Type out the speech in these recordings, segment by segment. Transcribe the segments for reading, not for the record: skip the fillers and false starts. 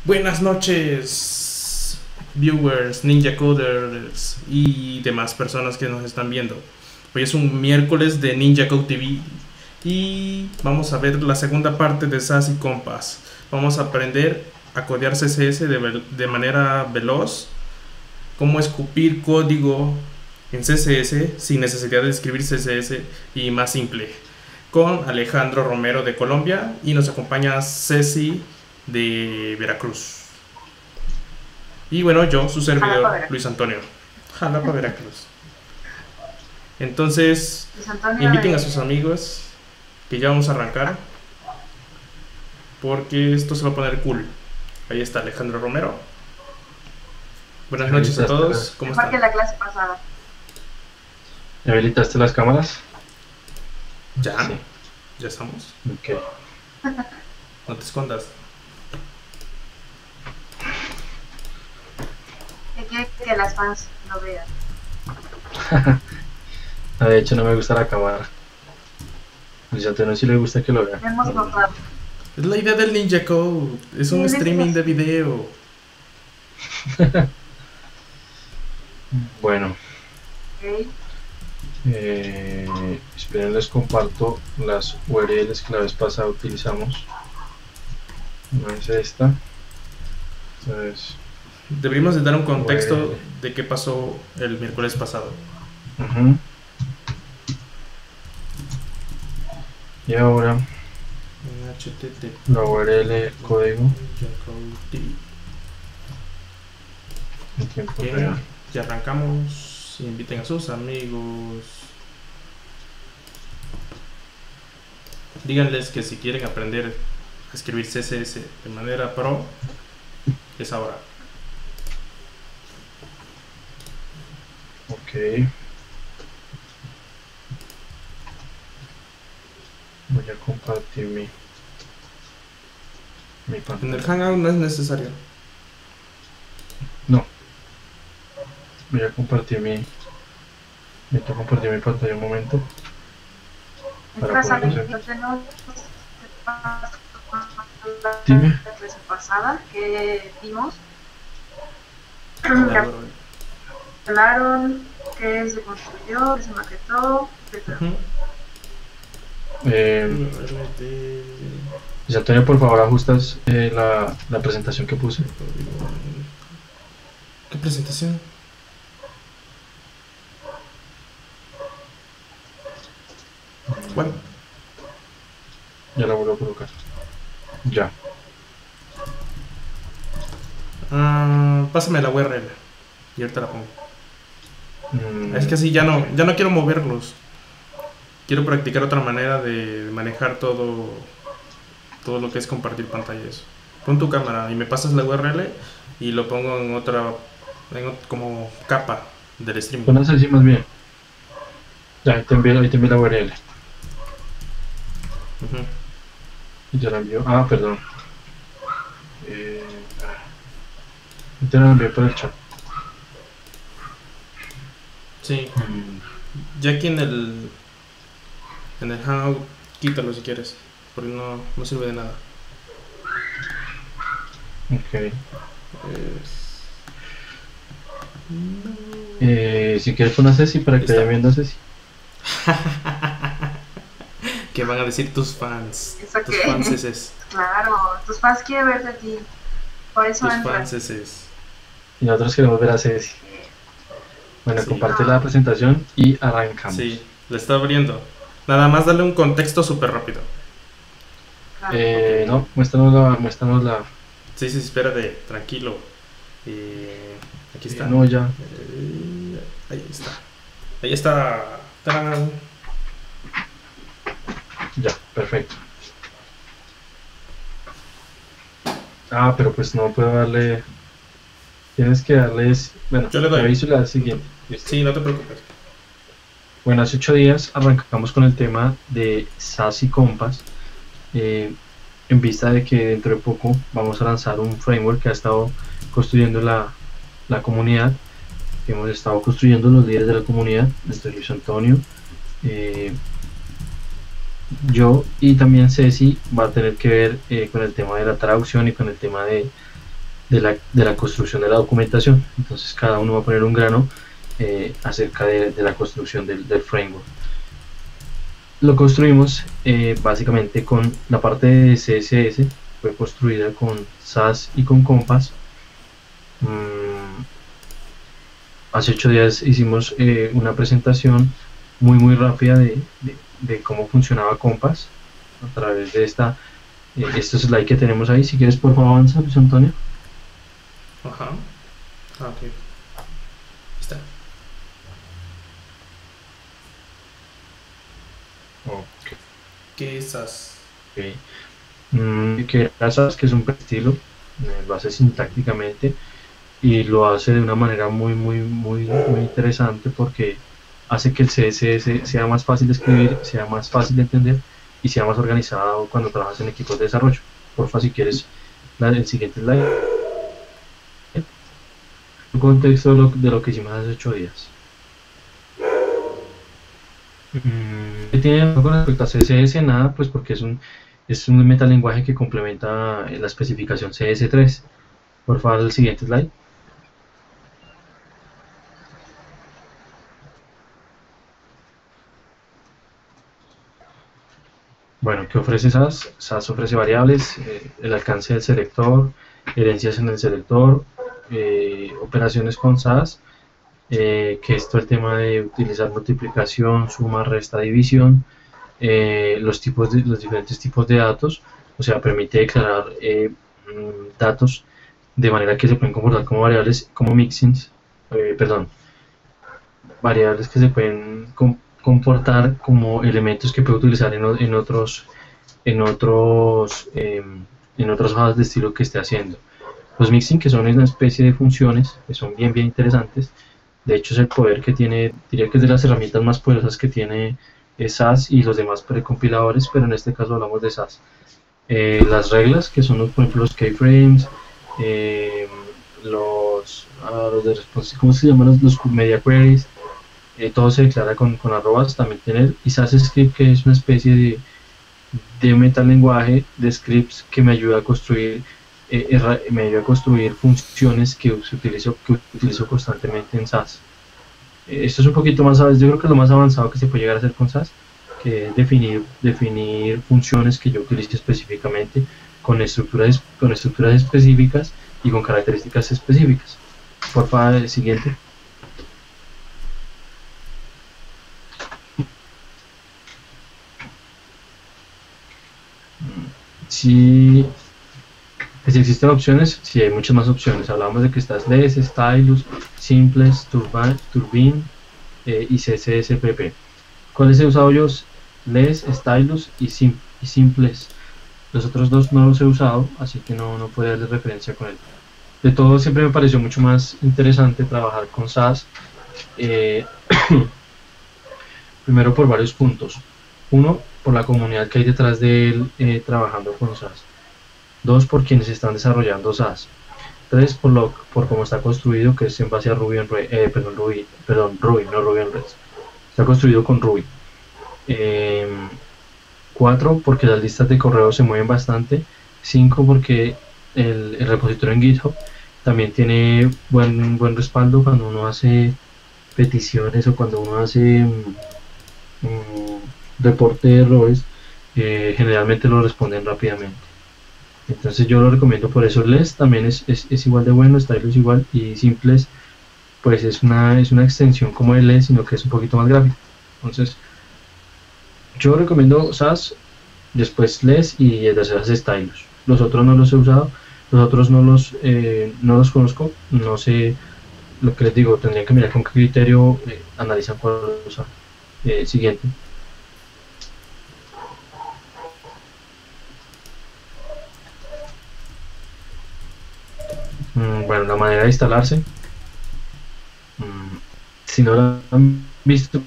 Buenas noches, viewers, ninja coders y demás personas que nos están viendo. Hoy es un miércoles de Ninja Code TV y vamos a ver la segunda parte de SAS y Compass. Vamos a aprender a codear CSS de manera veloz, cómo escupir código en CSS sin necesidad de escribir CSS y más simple, con Alejandro Romero de Colombia, y nos acompaña Ceci de Veracruz. Y bueno, yo, su servidor, Luis Antonio. Jalapa, Veracruz. Entonces, inviten a sus amigos, que ya vamos a arrancar, porque esto se va a poner cool. Ahí está Alejandro Romero. Buenas noches a todos. ¿Cómo están? Que la clase pasada. ¿Habilitaste las cámaras? Ya, Sí. ya estamos. Ok. No te escondas. Quiere que las fans lo vean. De hecho, no me gusta la cámara. Luis Antonio sí le gusta que lo vean. Hemos notado. Es la idea del Ninja Code. Es un Sí, streaming de video. Bueno, Ok. esperen, les comparto las URLs que la vez pasada utilizamos. Una es esta. Entonces, Deberíamos de dar un contexto URL. de qué pasó el miércoles pasado. Ujú. Y ahora HTTP. la URL código Ninja Code TV. en tiempo Bien, real. ya arrancamos. Inviten a sus amigos. Díganles que si quieren aprender a escribir CSS de manera pro, es ahora. Ok. Voy a compartir mi En el pantalla. Hangout no es necesario. No. Voy a compartir voy a compartir mi pantalla un momento. Para Entras a poder la hacer. clase Dime. pasada que vimos. Ahora, Hablaron que se construyó, que se maquetó, etc. ujú. Luis Antonio, por favor, ajustas la presentación que puse. ¿Qué presentación? ¿Cuál? Ya la vuelvo a colocar. Ya. Pásame la URL y ahorita la pongo. Mm, Es que así ya no quiero moverlos. Quiero practicar otra manera de manejar todo lo que es compartir pantallas. Pon tu cámara y me pasas la URL y lo pongo en otra, como capa del stream. Pones así más bien. Ya, ahí te envío la URL. Ujú. Y te la envío. Ah, perdón. Te la envío por el chat. Sí, ya aquí en el Hangout, quítalo si quieres, porque no sirve de nada. Ok. Es- Si quieres poner a Ceci para que Está. vayan viendo a Ceci. ¿Qué van a decir tus fans? ¿Eso Tus qué? fans es. Claro, tus fans quieren ver de ti. Por eso Tus entran. fans es. Y nosotros queremos ver a Ceci. Bueno, Sí. comparte la presentación y arrancamos. Sí, le está abriendo. Nada más darle un contexto súper rápido. Claro. No, muéstranos la. Sí, espérate, tranquilo. Aquí está. No, ya. Ahí está. Ahí está. ¡Tarán! Ya, perfecto. Ah, pero pues no puedo darle. Tienes que darles. Bueno, Yo le doy. te aviso la siguiente. Listo. Sí, no te preocupes. Bueno, hace 8 días arrancamos con el tema de SAS y Compass. En vista de que dentro de poco vamos a lanzar un framework que ha estado construyendo la comunidad, que hemos estado construyendo los líderes de la comunidad, desde Luis Antonio, yo y también Ceci va a tener que ver con el tema de la traducción y con el tema de de la construcción de la documentación. Entonces cada uno va a poner un grano acerca de la construcción del framework. Lo construimos básicamente con la parte de CSS, fue construida con Sass y con Compass. Hace 8 días hicimos una presentación muy rápida de cómo funcionaba Compass a través de estos slides que tenemos ahí. Si quieres, por favor, avanza, Luis Antonio. Ajá. Ok. Está. Okay. ¿Qué es SAS? Okay. Que SAS, que es un estilo, lo hace sintácticamente y lo hace de una manera muy interesante, porque hace que el CSS sea más fácil de escribir, sea más fácil de entender y sea más organizado cuando trabajas en equipos de desarrollo. Porfa, si quieres, el siguiente slide. Un contexto de lo que hicimos hace 8 días. ¿Qué tiene con respecto a CSS? Nada, pues porque es un metalenguaje que complementa la especificación CS3. Por favor, el siguiente slide. Bueno, ¿qué ofrece SAS? SAS ofrece variables, el alcance del selector, herencias en el selector, operaciones con SAS, que es todo el tema de utilizar multiplicación, suma, resta, división, los diferentes tipos de datos, o sea, permite declarar datos de manera que se pueden comportar como variables, como mixins, variables que se pueden comportar como elementos que puede utilizar en otros hojas de estilo que esté haciendo. Los mixin, que son una especie de funciones que son bien interesantes. De hecho, es el poder que tiene, diría que es de las herramientas más poderosas que tiene SAS y los demás precompiladores, pero en este caso hablamos de SAS. Las reglas, que son por ejemplo los keyframes, los de responsive, ¿cómo se llaman? Los media queries, todo se declara con arrobas. También tener SAS Script, que es una especie de metalenguaje de scripts que me ayuda a construir funciones que utilizo constantemente en SAS. Esto es un poquito más, yo creo que es lo más avanzado que se puede llegar a hacer con SAS, que es definir funciones que yo utilice específicamente con estructuras específicas y con características específicas. Por favor, el siguiente. Si existen opciones, sí hay muchas más opciones. Hablamos de que está Less, Stylus, Simples, Turbine y CSSPP. ¿Cuáles he usado yo? Less, Stylus y Simples. Los otros dos no los he usado, así que no puedo darle referencia con él. De todo, siempre me pareció mucho más interesante trabajar con SAS. Primero, por varios puntos. Uno, por la comunidad que hay detrás de él trabajando con SAS. Dos, por quienes están desarrollando SAS. Tres, por cómo está construido, que es en base a Ruby on Rails. Está construido con Ruby. 4, porque las listas de correo se mueven bastante. 5, porque el repositorio en GitHub también tiene buen respaldo cuando uno hace peticiones o cuando uno hace reporte de errores. Generalmente lo responden rápidamente. Entonces yo lo recomiendo por eso. Less también es igual de bueno, Stylus igual, y Simples pues es una extensión como el Less, sino que es un poquito más gráfico. Entonces yo recomiendo SAS, después Less y el tercero es Stylus. Los otros no los he usado, los otros no los conozco, no sé lo que les digo, tendrían que mirar con qué criterio analizan cuál usar. Siguiente. Bueno, la manera de instalarse, si no la han visto,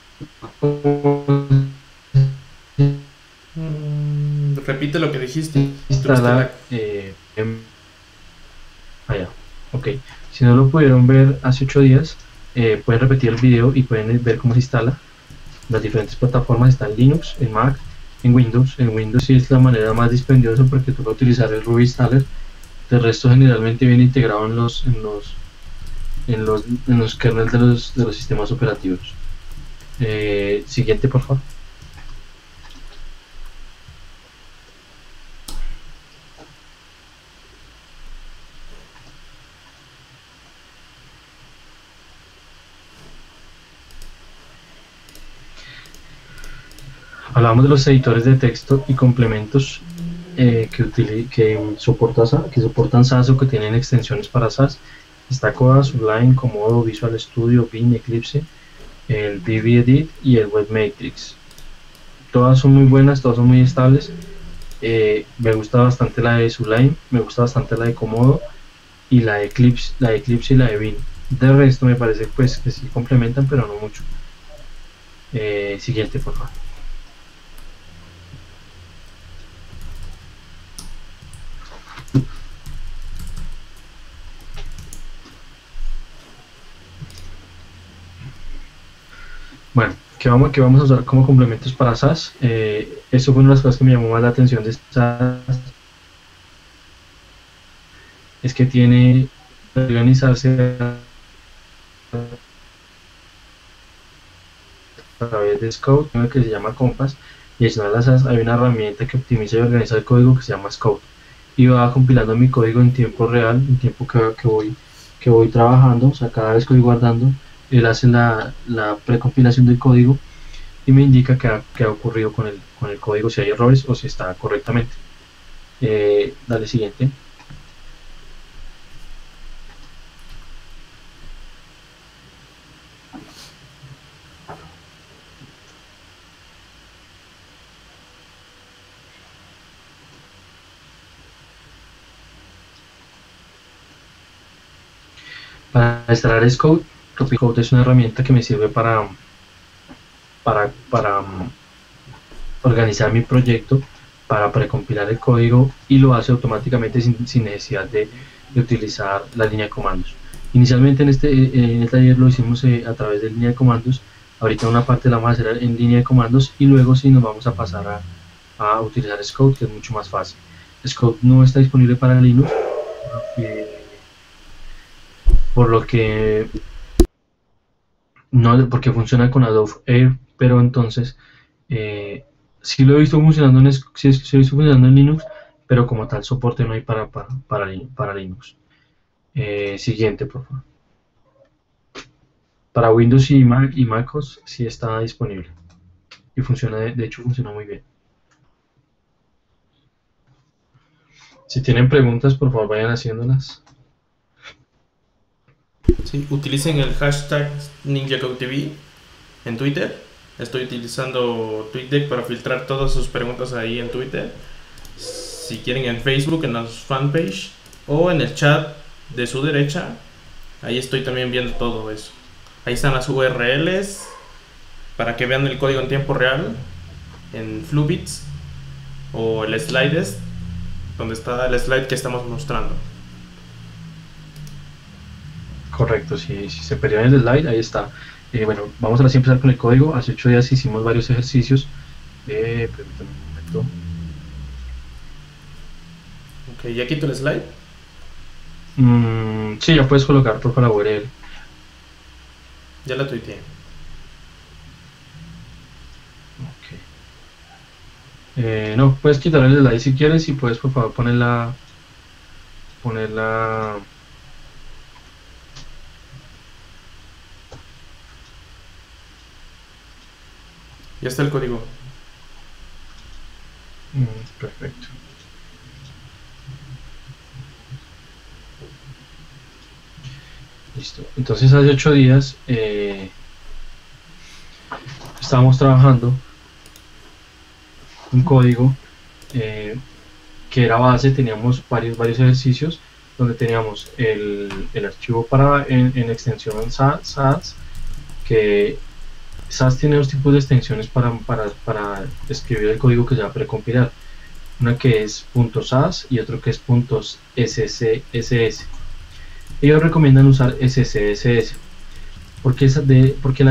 repite lo que dijiste. Instalar ok, si no lo pudieron ver hace 8 días, pueden repetir el video y pueden ver cómo se instala. Las diferentes plataformas están en Linux, en Mac, en Windows. En Windows sí es la manera más dispendiosa porque toca utilizar el Ruby Installer, De resto, generalmente viene integrado en los kernels de los sistemas operativos. Siguiente, por favor. Hablamos de los editores de texto y complementos que soportan SAS o que tienen extensiones para SAS. Está Coda, Sublime, Komodo, Visual Studio, Vim, Eclipse, el BBEdit y el Webmatrix. Todas son muy buenas, todas son muy estables. Me gusta bastante la de Sublime, me gusta bastante la de Komodo y la de Eclipse y la de Vim. De resto me parece pues que sí complementan, pero no mucho. Siguiente, por favor. Bueno, ¿qué vamos a usar como complementos para SAS? Eso fue una de las cosas que me llamó más la atención de SAS. Es que tiene que organizarse a través de Scout, que se llama Compass, y adicional a SAS hay una herramienta que optimiza y organiza el código que se llama Scout. Y va compilando mi código en tiempo real, en tiempo que voy trabajando, o sea, cada vez que voy guardando. Él hace la precompilación del código y me indica qué ha ocurrido con el código, si hay errores o si está correctamente. Dale siguiente. Para extraer Scout, Code es una herramienta que me sirve para organizar mi proyecto, para precompilar el código, y lo hace automáticamente sin necesidad de utilizar la línea de comandos. Inicialmente en el taller lo hicimos a través de línea de comandos. Ahorita una parte la vamos a hacer en línea de comandos y luego sí nos vamos a pasar a utilizar Scout, que es mucho más fácil. Scout no está disponible para Linux, por lo que no, porque funciona con Adobe Air, pero entonces sí lo he visto funcionando en Linux, pero como tal soporte no hay para Linux. Siguiente, por favor. Para Windows y MacOS sí está disponible y funciona, de hecho funciona muy bien. Si tienen preguntas, por favor vayan haciéndolas. Sí, utilicen el hashtag NinjaCodeTV en Twitter. Estoy utilizando TweetDeck para filtrar todas sus preguntas ahí en Twitter. Si quieren en Facebook, en la fanpage o en el chat de su derecha, ahí estoy también viendo todo eso. Ahí están las URLs para que vean el código en tiempo real en Fluebits o el Slides, donde está el slide que estamos mostrando. Correcto, si se perdieron el slide, ahí está. Bueno, vamos a empezar con el código. Hace 8 días hicimos varios ejercicios. Permítanme un momento. Ok, ¿ya quito el slide? Sí, ya puedes colocar por favor URL. Ya la tuiteé. Ok. No, puedes quitar el slide si quieres y puedes por favor ponerla. Ya está el código. Perfecto. Listo. Entonces hace 8 días estábamos trabajando un código que era base. Teníamos varios ejercicios donde teníamos el archivo en extensión SAS, que SAS tiene dos tipos de extensiones para escribir el código que se va a precompilar. Una que es .sas y otro que es .scsS. Ellos recomiendan usar SCSS porque de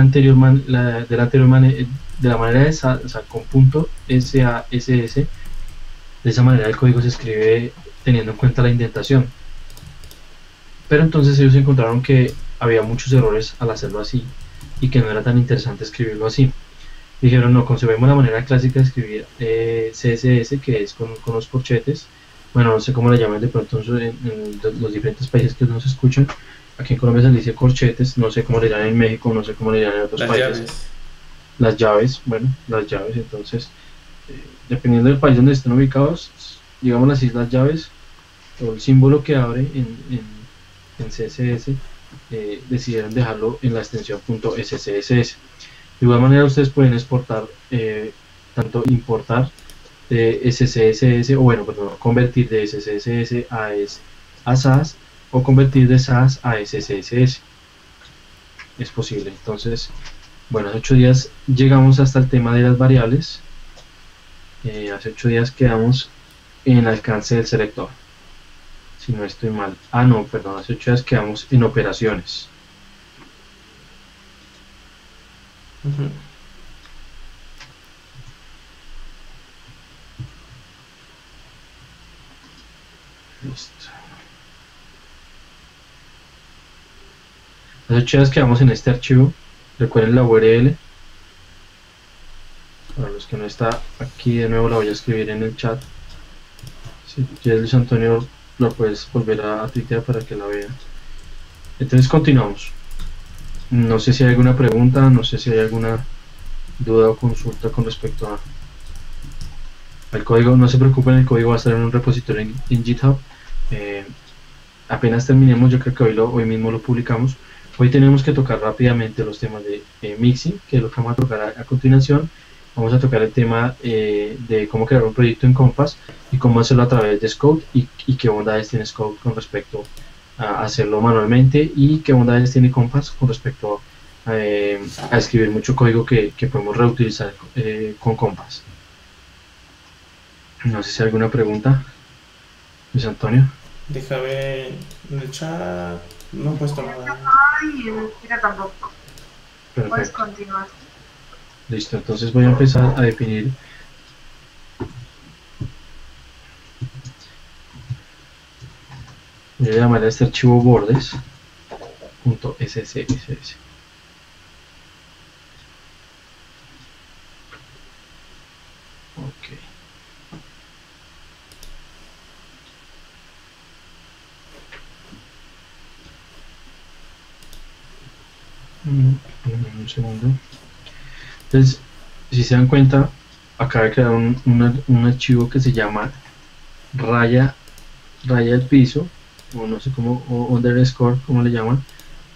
la manera de SAS, o sea, con .sass, de esa manera el código se escribe teniendo en cuenta la indentación. Pero entonces ellos encontraron que había muchos errores al hacerlo así y que no era tan interesante escribirlo así. Dijeron, no, conservemos la manera clásica de escribir CSS, que es con los corchetes. Bueno, no sé cómo le llaman de pronto en los diferentes países que nos escuchan. Aquí en Colombia se le dice corchetes, no sé cómo le llaman en México, no sé cómo le llaman en otros Las países. llaves. Las llaves, bueno, las llaves, entonces, dependiendo del país donde estén ubicados, digamos las islas llaves, o el símbolo que abre en CSS, decidieron dejarlo en la extensión .scss. De igual manera ustedes pueden exportar, tanto importar de SCSS, o bueno, perdón, convertir de SCSS a SAS, o convertir de SAS a SCSS. Es posible. Entonces, bueno, hace 8 días llegamos hasta el tema de las variables. Hace 8 días quedamos en el alcance del selector. Si no estoy mal. Ah, no, perdón, hace 8 días quedamos en operaciones. Listo. Hace 8 días quedamos en este archivo. Recuerden la URL. Para los que no está aquí, de nuevo la voy a escribir en el chat. Si quieres, Luis Antonio, lo puedes volver a tuitear para que la vean. Entonces continuamos. No sé si hay alguna pregunta, no sé si hay alguna duda o consulta con respecto al código. No se preocupen, el código va a estar en un repositorio en GitHub. Apenas terminemos, yo creo que hoy mismo lo publicamos. Hoy tenemos que tocar rápidamente los temas de mixing, que es lo que vamos a tocar a continuación. Vamos a tocar el tema de cómo crear un proyecto en Compass y cómo hacerlo a través de Scout y qué bondades tiene Scout con respecto a hacerlo manualmente y qué bondades tiene Compass con respecto a escribir mucho código que podemos reutilizar con Compass. No sé si hay alguna pregunta, Luis Antonio. Deja ver en el chat. No he puesto nada. Y en Twitter tampoco. Puedes Perfecto. continuar. Listo, entonces voy a empezar a definir voy a llamar a este archivo bordes.scss. Ok. Un segundo. Entonces, si se dan cuenta, acaba de crear un archivo que se llama raya del piso, o no sé cómo, o underscore, como le llaman,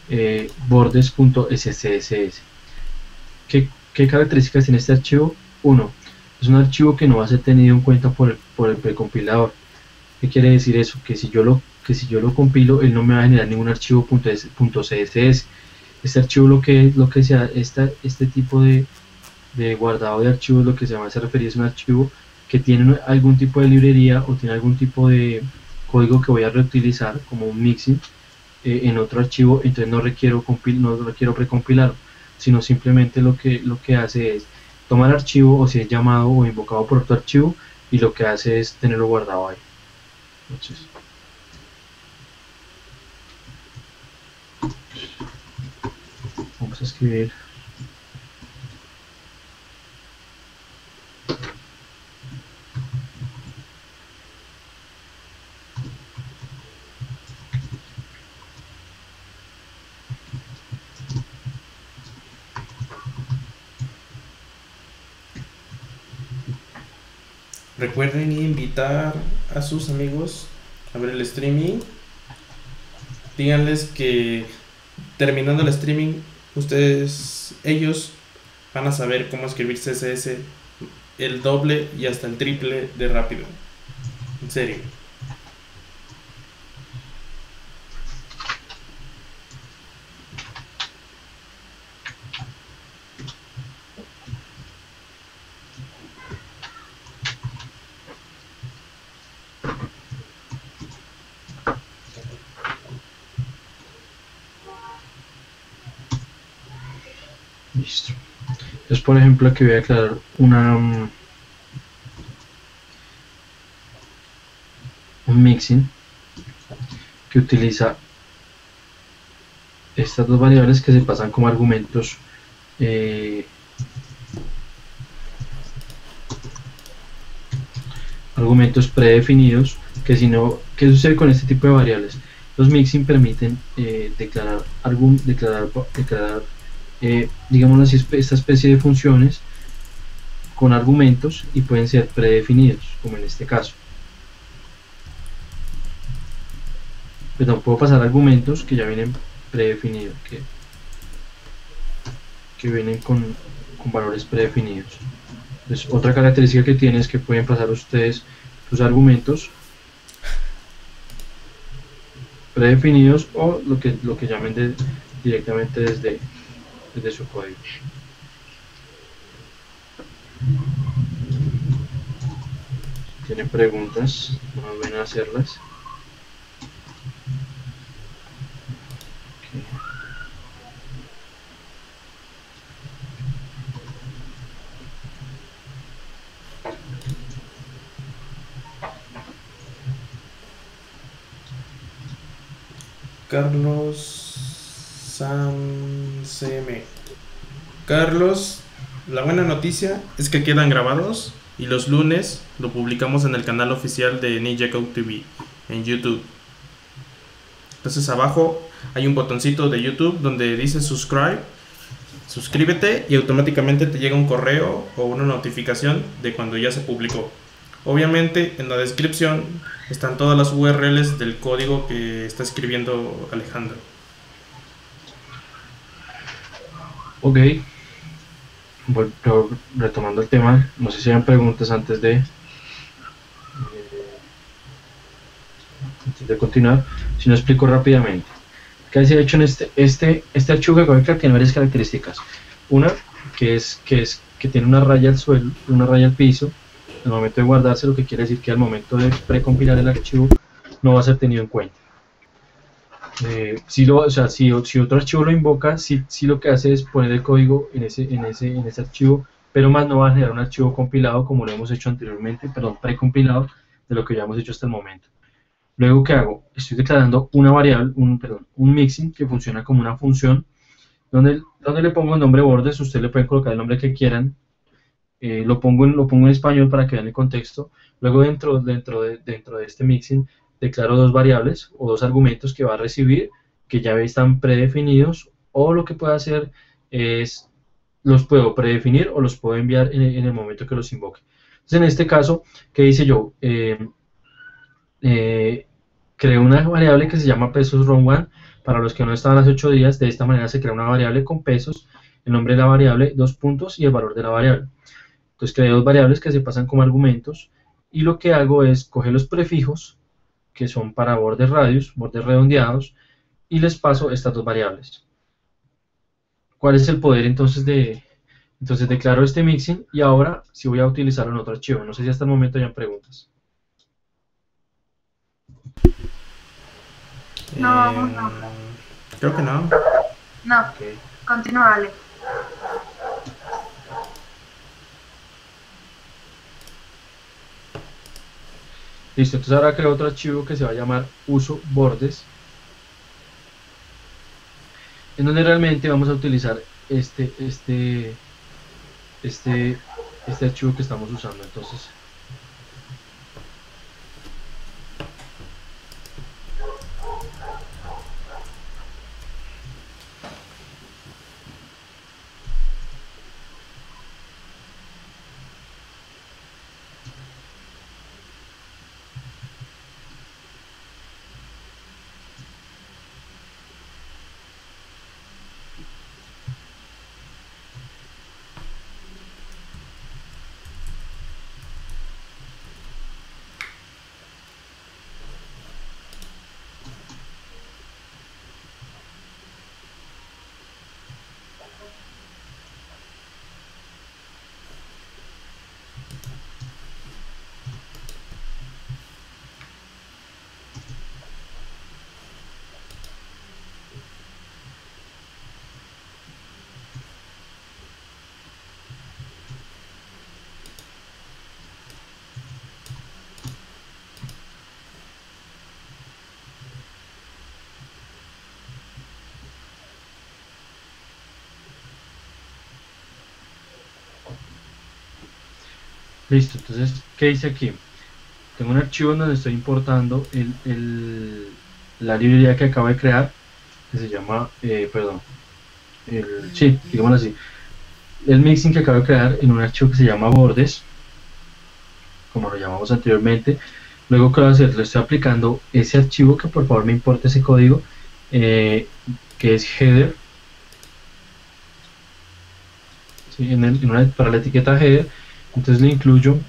bordes.scss. ¿Qué características tiene este archivo? Uno, es un archivo que no va a ser tenido en cuenta por el precompilador. ¿Qué quiere decir eso? Que si yo lo compilo, él no me va a generar ningún archivo .css. Este archivo lo que sea, este tipo de guardado de archivos, lo que se llama, se refiere, es un archivo que tiene algún tipo de librería o tiene algún tipo de código que voy a reutilizar como un mixing en otro archivo. Entonces no requiero precompilarlo, sino simplemente lo que hace es tomar el archivo, o si es llamado o invocado por otro archivo, y lo que hace es tenerlo guardado ahí. Entonces, vamos a escribir Recuerden invitar a sus amigos a ver el streaming. Díganles que terminando el streaming, ellos van a saber cómo escribir CSS el doble y hasta el triple de rápido. En serio. Listo. Entonces, por ejemplo, aquí voy a aclarar una un mixin que utiliza estas dos variables que se pasan como argumentos argumentos predefinidos. Que si no, ¿qué sucede con este tipo de variables? Los mixin permiten declarar digámoslo así, esta especie de funciones con argumentos y pueden ser predefinidos, como en este caso. Perdón, puedo pasar argumentos que ya vienen predefinidos, que vienen con valores predefinidos. Entonces, otra característica que tiene es que pueden pasar ustedes sus argumentos predefinidos o lo que llamen directamente desde su código. Si tienen preguntas, no deben hacerlas. Carlos CM. Carlos, la buena noticia es que quedan grabados y los lunes lo publicamos en el canal oficial de Ninja Code TV en YouTube. Entonces abajo hay un botoncito de YouTube donde dice suscríbete y automáticamente te llega un correo o una notificación de cuando ya se publicó. Obviamente en la descripción están todas las URLs del código que está escribiendo Alejandro. Ok, retomando el tema, no sé si hay preguntas antes de continuar. Si no, explico rápidamente. ¿Qué se ha hecho en este archivo que acabo de crear? Tiene varias características. Una, que tiene una raya al suelo, una raya al piso. Al momento de guardarse, lo que quiere decir que al momento de precompilar el archivo no va a ser tenido en cuenta. Si otro archivo lo invoca, sí lo que hace es poner el código en ese archivo, pero más no va a generar un archivo compilado como lo hemos hecho anteriormente, perdón, precompilado de lo que ya hemos hecho hasta el momento. Luego, ¿qué hago? Estoy declarando una variable, un mixin que funciona como una función donde le pongo el nombre bordes. Ustedes le pueden colocar el nombre que quieran. Lo pongo en español para que vean el contexto. Luego dentro de este mixin declaro dos variables o dos argumentos que va a recibir, que ya están predefinidos, o lo que puedo hacer es los puedo predefinir o los puedo enviar en el momento que los invoque. Entonces en este caso, ¿qué hice yo? Creo una variable que se llama pesos round 1. Para los que no estaban hace 8 días, de esta manera se crea una variable con pesos, el nombre de la variable, 2 puntos y el valor de la variable. Entonces creé dos variables que se pasan como argumentos y lo que hago es coger los prefijos que son para bordes radius, bordes redondeados, y les paso estas dos variables. ¿Cuál es el poder entonces entonces declaro este mixin y ahora sí voy a utilizarlo en otro archivo? No sé si hasta el momento hayan preguntas. No. Creo que no. No, Okay. continúa, Ale. Listo, entonces ahora creo otro archivo que se va a llamar uso bordes, en donde realmente vamos a utilizar este archivo que estamos usando. Entonces Listo, entonces, ¿qué dice aquí? Tengo un archivo donde estoy importando la librería que acabo de crear, que se llama, perdón, sí, digámoslo así, el mixing que acabo de crear en un archivo que se llama bordes, como lo llamamos anteriormente. Luego, ¿qué voy a hacer? Le estoy aplicando ese archivo, que por favor me importe ese código, que es header, ¿sí? Para la etiqueta header. Entonces le incluyo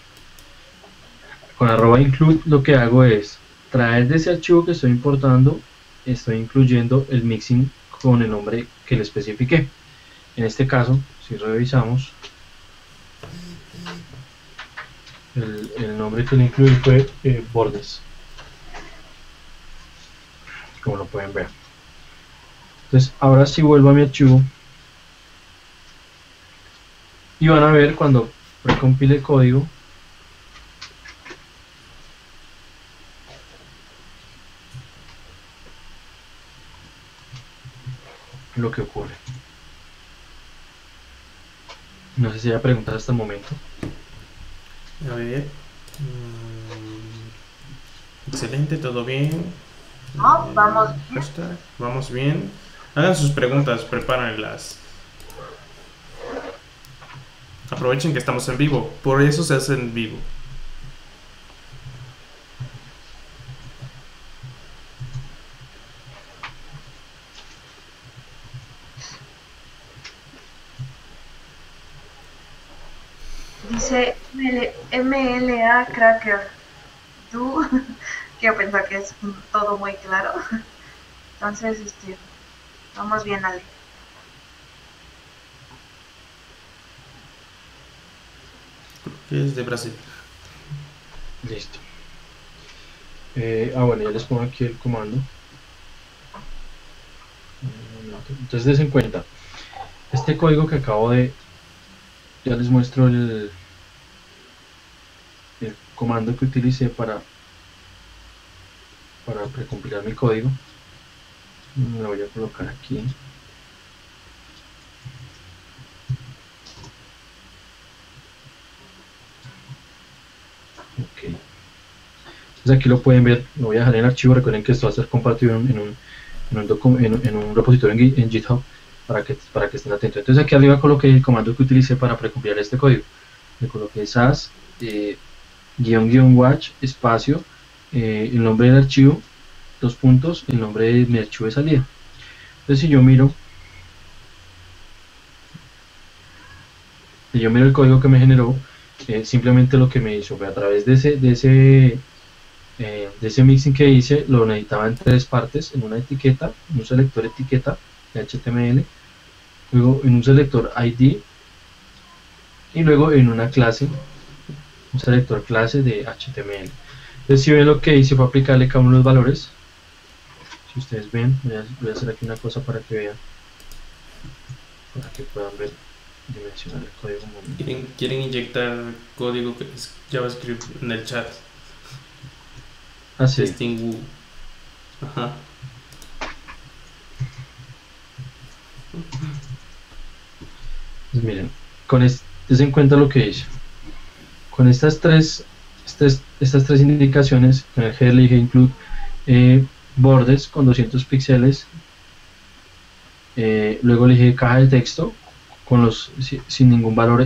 con @include. Lo que hago es traer de ese archivo que estoy importando, estoy incluyendo el mixing con el nombre que le especifiqué. En este caso, si revisamos, el nombre que le incluí fue bordes, como lo pueden ver. Entonces, ahora sí vuelvo a mi archivo y van a ver cuando recompile el código, lo que ocurre. No sé si haya preguntas hasta el momento. A ver. Excelente, todo bien. No, vamos bien. Hashtag, vamos bien. Hagan sus preguntas, prepárenlas. Aprovechen que estamos en vivo, por eso se hace en vivo. Dice MLA Cracker. Tú, quiero pensar que es todo muy claro. Entonces, vamos bien, Ale. Que es de Brasil. Listo. Bueno, ya les pongo aquí el comando. Entonces, des en cuenta, este código que acabo de, ya les muestro el comando que utilicé para precompilar mi código. Lo voy a colocar aquí. Ok. Entonces aquí lo pueden ver, lo voy a dejar en el archivo. Recuerden que esto va a ser compartido en un repositorio en GitHub para que estén atentos. Entonces aquí arriba coloqué el comando que utilicé para precompilar este código. Le coloqué sas _watch espacio el nombre del archivo, dos puntos, el nombre de mi archivo de salida. Entonces si yo miro el código que me generó, simplemente lo que me hizo fue a través de ese mixing que hice, lo necesitaba en tres partes: en una etiqueta, en un selector etiqueta de HTML, luego en un selector ID y luego en una clase, un selector clase de HTML. Entonces, si ven, lo que hice fue aplicarle cada uno de los valores. Si ustedes ven, voy a hacer aquí una cosa para que vean, para que puedan ver, dimensionar el código un momento. ¿Quieren inyectar código que es JavaScript en el chat? Así. Ajá. Pues miren, den en cuenta lo que hice. Con estas tres indicaciones, con el header le dije include bordes con 200 píxeles, luego le dije caja de texto con sin ningún valor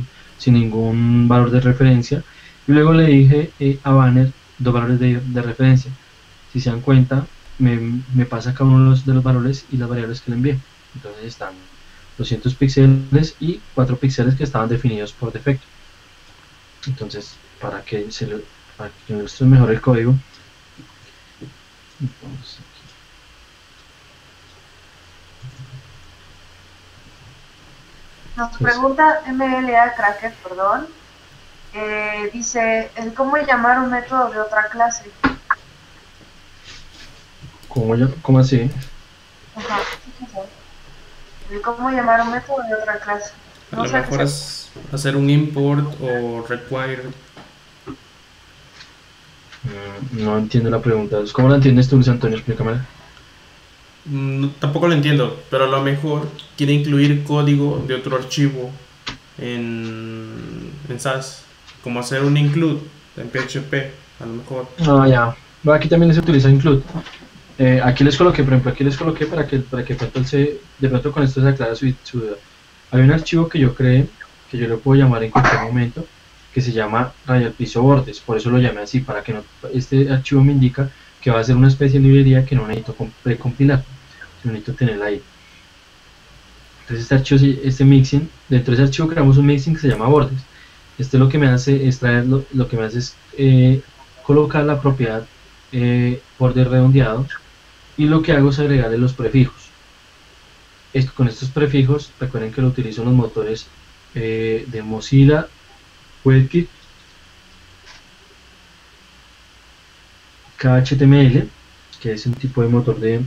de referencia, y luego le dije a banner dos valores de referencia. Si se dan cuenta, me pasa cada uno de los valores y las variables que le envié. Entonces están 200 píxeles y 4 píxeles que estaban definidos por defecto. Entonces, para que ilustre mejor el código, vamos aquí. Nos pregunta MLA Cracker, perdón. Dice, ¿cómo llamar un método de otra clase? ¿Cómo así? Ajá, ¿cómo llamar un método de otra clase? No, a lo mejor es hacer un import o require. No entiendo la pregunta. ¿Cómo la entiendes tú, Luis Antonio? Explícame. No, tampoco lo entiendo, pero a lo mejor quiere incluir código de otro archivo en SAS. como hacer un include en PHP, a lo mejor. Ah, ya. Bueno, aquí también se utiliza include. Aquí les coloqué, por ejemplo, aquí les coloqué para que de pronto con esto se aclara su duda. Hay un archivo que yo creé, que yo lo puedo llamar en cualquier momento, que se llama rayal piso bordes, por eso lo llamé así, para que no, este archivo me indica que va a ser una especie de librería que no necesito precompilar, sino necesito tenerla ahí. Entonces este archivo, este mixing, dentro de ese archivo creamos un mixing que se llama bordes. Este lo que me hace es traerlo, lo que me hace es colocar la propiedad bordes redondeados, y lo que hago es agregarle los prefijos. Con estos prefijos, recuerden que lo utilizo en los motores de Mozilla, WebKit, KHTML, que es un tipo de motor de...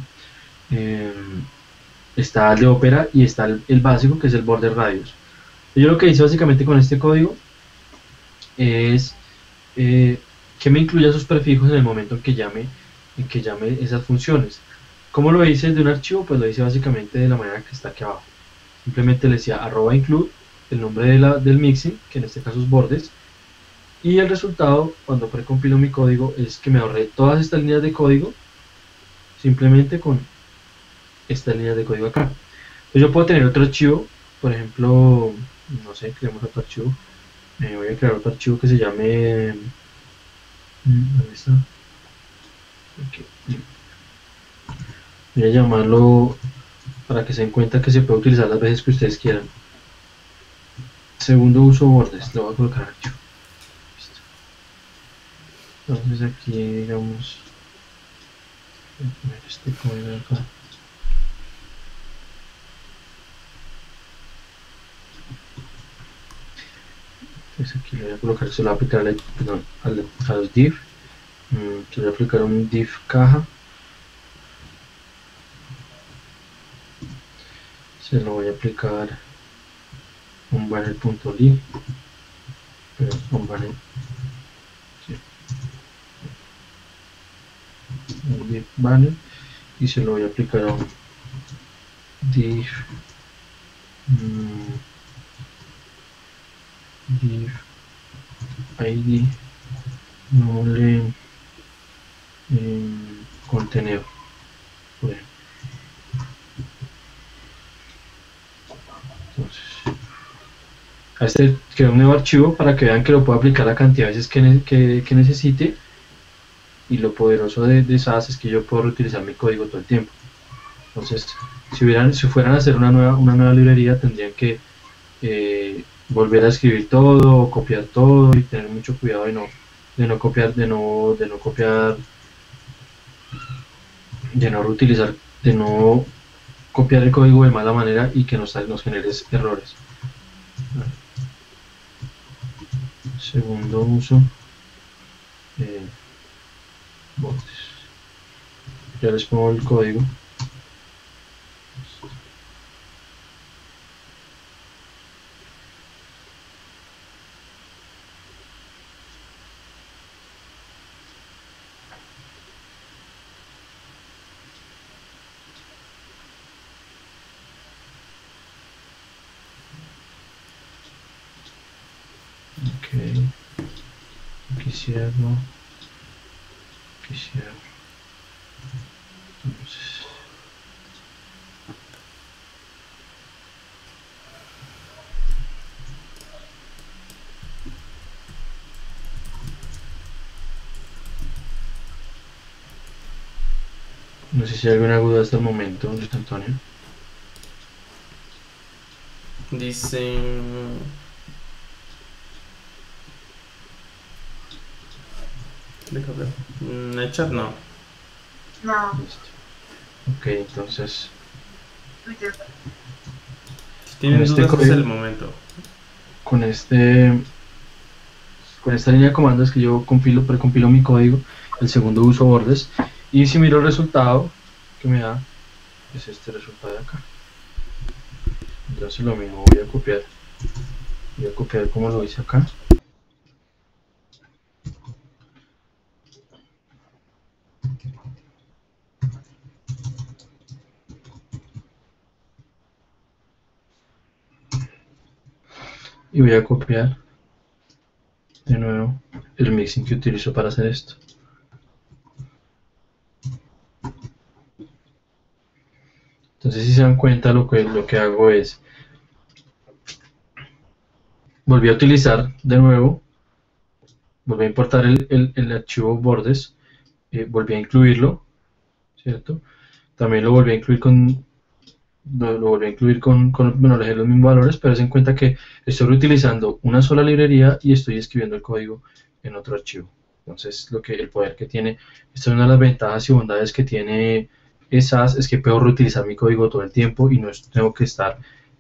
está el de Opera y está el básico, que es el border radius. Yo lo que hice básicamente con este código es que me incluya esos prefijos en el momento en que llame esas funciones. ¿Cómo lo hice de un archivo? Pues lo hice básicamente de la manera que está aquí abajo. Simplemente le decía @include, el nombre del mixing, que en este caso es bordes, y el resultado cuando precompilo mi código es que me ahorré todas estas líneas de código simplemente con estas líneas de código acá. Entonces yo puedo tener otro archivo, por ejemplo, no sé, creamos otro archivo. Voy a crear otro archivo que se llame... ¿dónde está? Aquí. Voy a llamarlo, para que se den cuenta que se puede utilizar las veces que ustedes quieran. Segundo uso bordes, lo voy a colocar archivo. Listo. Entonces aquí, digamos, voy a poner este código acá. Entonces aquí le voy a colocar, se lo voy a aplicar a los div. Se voy a aplicar un div caja. Se lo voy a aplicar un banner.ly, pero un banner, sí, un div banner, y se lo voy a aplicar a un div div id mole contenedor, por ejemplo. Entonces, a este crea un nuevo archivo para que vean que lo puedo aplicar la cantidad de veces que necesite, y lo poderoso de SAS es que yo puedo reutilizar mi código todo el tiempo. Entonces, si fueran a hacer una nueva librería, tendrían que volver a escribir todo, o copiar todo, y tener mucho cuidado de no copiar, de no reutilizar, de no copiar el código de mala manera y que nos genere errores. Segundo uso, bordes. Ya les pongo el código. Quisiera. Entonces, no sé si hay alguna duda hasta el momento, Luis Antonio. Dicen... Déjame ver. En el chat no. No, Listo. Ok, entonces, Twitter. Si tienen Con este dudas es código- el momento. con esta línea de comandos que yo precompilo mi código, el segundo uso bordes, y si miro el resultado que me da, es este resultado de acá. Entonces lo mismo voy a copiar como lo hice acá. Y voy a copiar el mixing que utilizo para hacer esto. Entonces, si se dan cuenta, lo que hago es, volví a utilizar de nuevo, volví a importar el archivo bordes, volví a incluirlo, ¿cierto? También lo volví a incluir lo volví a incluir bueno, le dejé los mismos valores, pero se en cuenta que estoy reutilizando una sola librería y estoy escribiendo el código en otro archivo. Entonces, el poder que tiene, esta es una de las ventajas y bondades que tiene SAS, es que puedo reutilizar mi código todo el tiempo y no tengo que estar,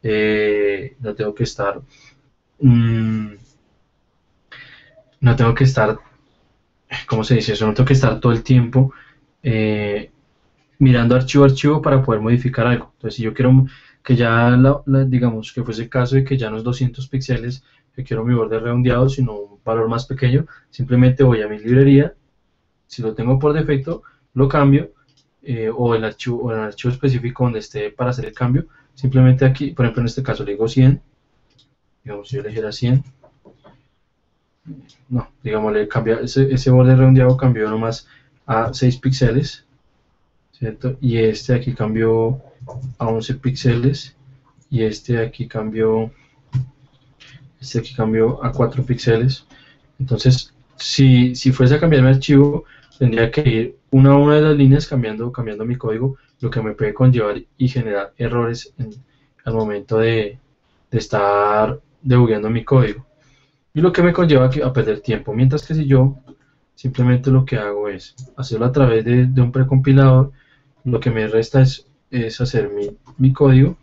¿cómo se dice eso? No tengo que estar todo el tiempo mirando archivo a archivo para poder modificar algo. Entonces, si yo quiero que ya, digamos, que fuese el caso de que ya no es 200 píxeles, que quiero mi borde redondeado, sino un valor más pequeño, simplemente voy a mi librería, si lo tengo por defecto, lo cambio, o el archivo específico donde esté para hacer el cambio, simplemente aquí, por ejemplo, en este caso le digo 100, digamos, si yo le dijera 100, no, digamos, le cambia, ese borde redondeado cambió nomás a 6 píxeles, ¿cierto? Y este aquí cambió a 11 píxeles y este aquí cambió a 4 píxeles. Entonces, si fuese a cambiar mi archivo, tendría que ir una a una de las líneas cambiando mi código, lo que me puede conllevar y generar errores al momento de estar debugueando mi código. Y lo que me conlleva a perder tiempo. Mientras que si yo simplemente lo que hago es hacerlo a través de un precompilador, lo que me resta es hacer mi código,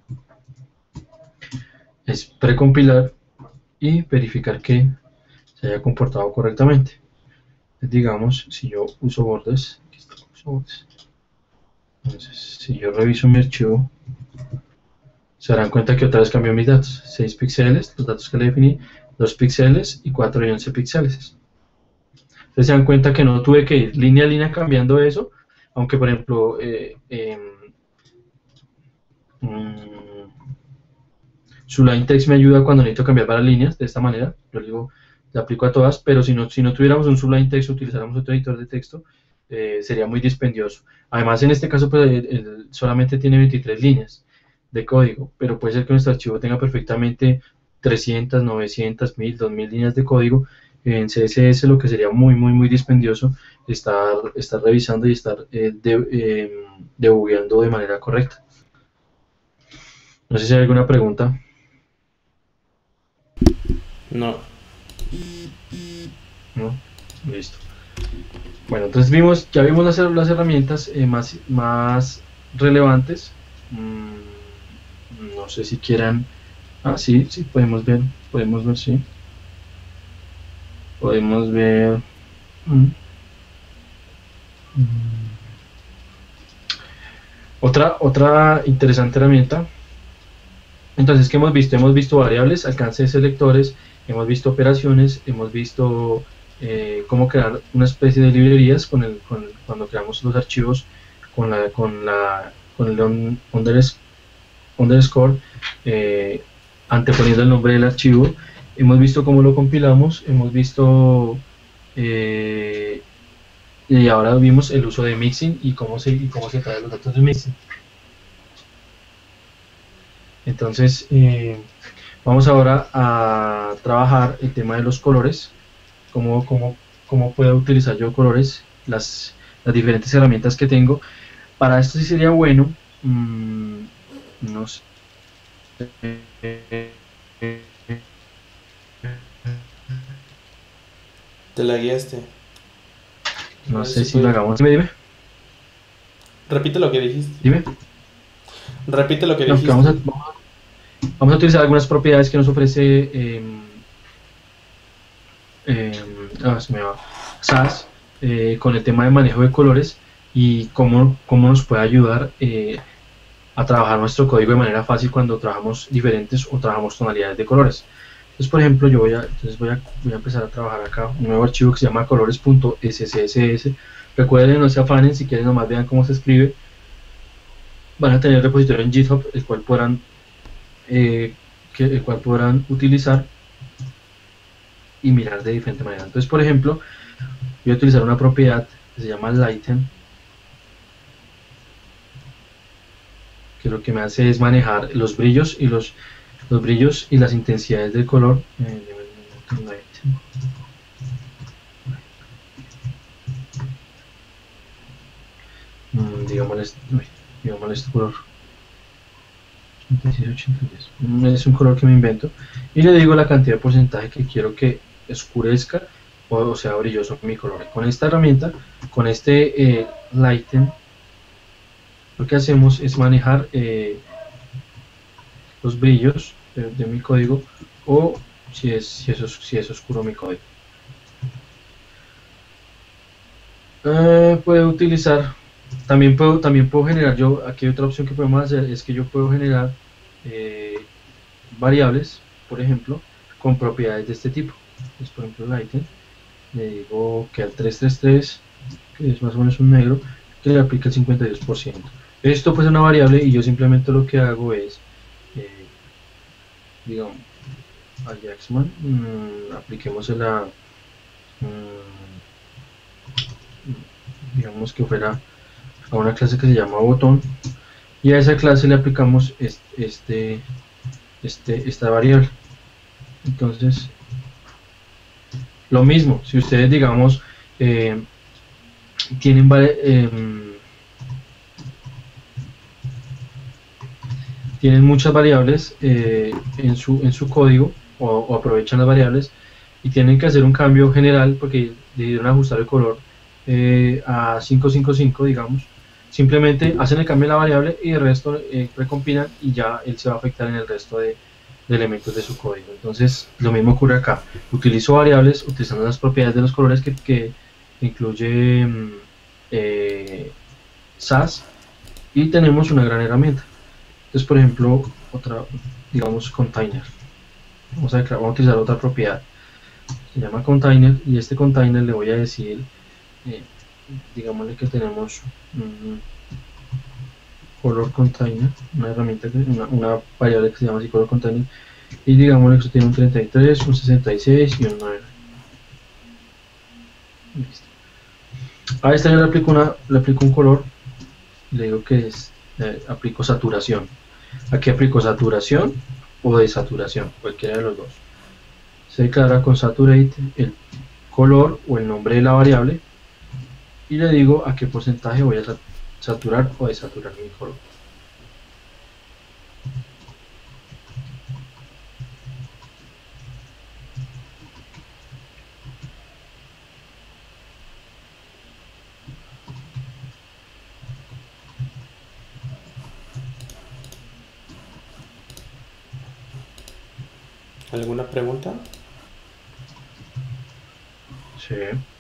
es precompilar y verificar que se haya comportado correctamente. Digamos, si yo uso bordes, entonces si yo reviso mi archivo, se darán cuenta que otra vez cambió mis datos, 6 píxeles, los datos que le definí, 2 píxeles y 4 y 11 píxeles. Entonces se dan cuenta que no tuve que ir línea a línea cambiando eso, aunque por ejemplo Sublime Text me ayuda cuando necesito cambiar varias líneas de esta manera, yo digo, le aplico a todas, pero si no tuviéramos un Sublime Text o utilizáramos otro editor de texto, sería muy dispendioso. Además, en este caso, pues, solamente tiene 23 líneas de código, pero puede ser que nuestro archivo tenga perfectamente 300, 900, 1000, 2000 líneas de código. En CSS lo que sería muy dispendioso estar revisando y estar debugueando de manera correcta. No sé si hay alguna pregunta. No. ¿No? Listo. Bueno, entonces ya vimos las herramientas más relevantes. No sé si quieran. Sí, podemos ver, sí. Podemos ver. Otra interesante herramienta. Entonces, ¿qué hemos visto? Hemos visto variables, alcance de selectores, hemos visto operaciones, hemos visto cómo crear una especie de librerías cuando creamos los archivos con el underscore anteponiendo el nombre del archivo. Hemos visto cómo lo compilamos, hemos visto y ahora vimos el uso de mixing y cómo se traen los datos de mixing. Entonces vamos ahora a trabajar el tema de los colores, cómo puedo utilizar yo colores, las diferentes herramientas que tengo. Para esto sí sería bueno, no sé, Te la guiaste. No sé si lo hagamos. Dime. Repite lo que dijiste. Dime. Repite lo que dijiste. Vamos a utilizar algunas propiedades que nos ofrece SAS con el tema de manejo de colores y cómo nos puede ayudar a trabajar nuestro código de manera fácil cuando trabajamos diferentes o trabajamos tonalidades de colores. Entonces, por ejemplo, yo voy a empezar a trabajar acá un nuevo archivo que se llama colores.scss. Recuerden, no se afanen, si quieren nomás vean cómo se escribe. Van a tener el repositorio en GitHub, el cual podrán utilizar y mirar de diferente manera. Entonces, por ejemplo, voy a utilizar una propiedad que se llama Lighten, que lo que me hace es manejar los brillos y las intensidades del color. Digámosle este color 86, 80, es un color que me invento y le digo la cantidad de porcentaje que quiero que oscurezca o sea brilloso mi color. Con esta herramienta, con este Lighten, lo que hacemos es manejar los brillos de mi código, o si es oscuro mi código. Puedo utilizar, también puedo generar, aquí otra opción que podemos hacer es que yo puedo generar variables, por ejemplo, con propiedades de este tipo. Entonces, por ejemplo, Lighten, le digo que al 333, que es más o menos un negro, que le aplica el 52%. Esto pues es una variable y yo simplemente lo que hago es, digamos, Ajaxman, apliquemos digamos que fuera a una clase que se llama botón, y a esa clase le aplicamos esta variable. Entonces, lo mismo, si ustedes, digamos, tienen muchas variables en su código, o aprovechan las variables y tienen que hacer un cambio general porque decidieron ajustar el color a 555, digamos, simplemente hacen el cambio de la variable y el resto recompilan, y ya él se va a afectar en el resto de elementos de su código. Entonces lo mismo ocurre acá, utilizo variables utilizando las propiedades de los colores que incluye SAS, y tenemos una gran herramienta. Entonces, por ejemplo, otra, digamos, container. Vamos a utilizar otra propiedad, se llama container, y este container le voy a decir, digámosle que tenemos color container, una herramienta, una variable que se llama así, color container, y digámosle que esto tiene un 33, un 66 y un 9. Listo. A esta yo le aplico un color, le digo que aplico saturación. Aquí aplico saturación o desaturación, cualquiera de los dos. Se declara con saturate el color o el nombre de la variable, y le digo a qué porcentaje voy a saturar o desaturar mi color. ¿Alguna pregunta? Sí.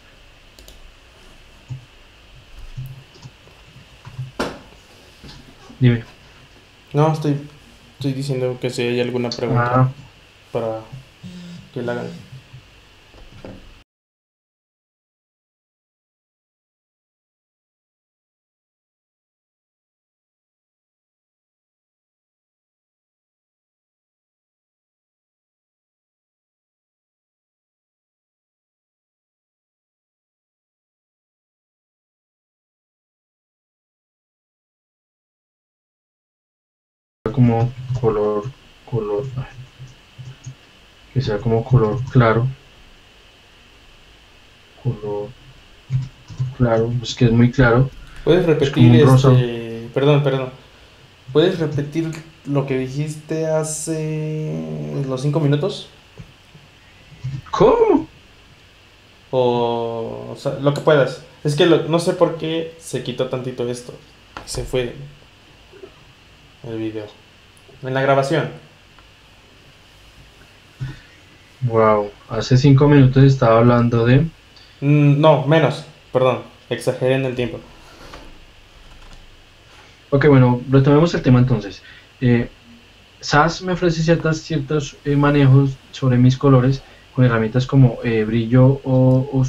Dime. No, estoy diciendo que si hay alguna pregunta para que la hagan. Como color que sea como color claro, pues que es muy claro. ¿Puedes repetir perdón, ¿puedes repetir lo que dijiste hace los 5 minutos? ¿Cómo? O sea, lo que puedas. Es que no sé por qué se quitó tantito esto. Se fue el video. En la grabación. Wow, hace 5 minutos estaba hablando de... No, menos, perdón, exageré en el tiempo. Ok, bueno, retomemos el tema entonces. SAS me ofrece ciertos manejos sobre mis colores con herramientas como brillo o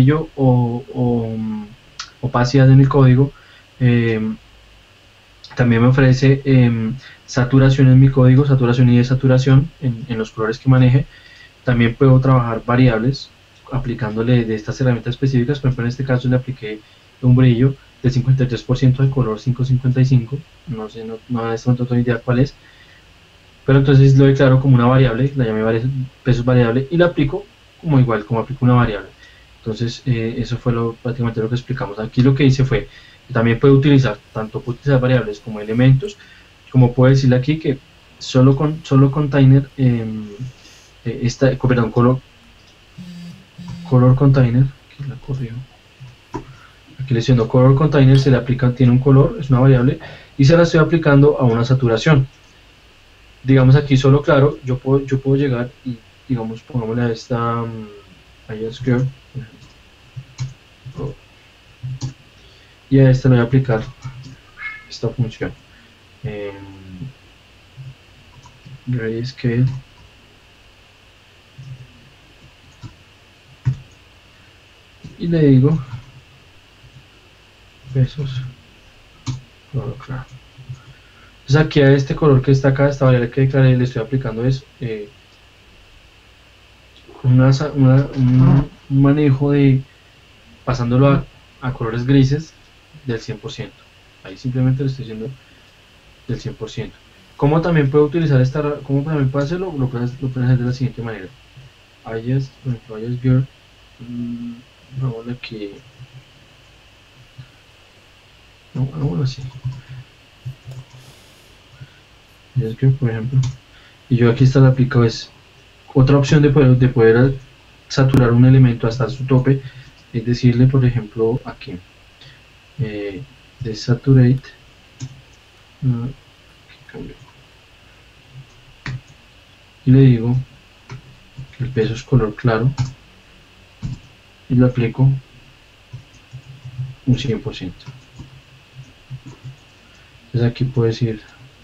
opacidad de mi código. También me ofrece saturación en mi código, saturación y desaturación en los colores que maneje. También puedo trabajar variables aplicándole de estas herramientas específicas. Por ejemplo, en este caso le apliqué un brillo del 53% de color 555, no sé, no en este momento tengo idea cuál es, pero entonces lo declaro como una variable, la llamé pesos variable y la aplico como igual, como aplico una variable. Entonces eso fue prácticamente lo que explicamos. Aquí lo que hice fue que también puedo utilizar, tanto puedo utilizar variables como elementos, como puedo decirle aquí que solo container, perdón, color container, aquí la corrió. Aquí le estoy diciendo color container, se le aplica, tiene un color, es una variable, y se la estoy aplicando a una saturación. Digamos aquí solo claro, yo puedo llegar y, digamos, pongámosle a esta girl, y a esta le voy a aplicar esta función. Grayscale. Y le digo pesos color claro. Entonces aquí a este color que está acá, esta variable que declaré, le estoy aplicando es un manejo de pasándolo a colores grises del 100%. Ahí simplemente le estoy diciendo del 100%. ¿Cómo también puedo utilizar cómo también puedo hacerlo? Lo puedo hacer de la siguiente manera. Alias, por ejemplo, alias girl, vamos aquí, no, hagámoslo así. Alias girl, por ejemplo, y yo aquí está la aplicado es otra opción de poder saturar un elemento hasta su tope, es decirle, por ejemplo, aquí, desaturate, y le digo que el peso es color claro y lo aplico un 100%. Entonces aquí puedo decir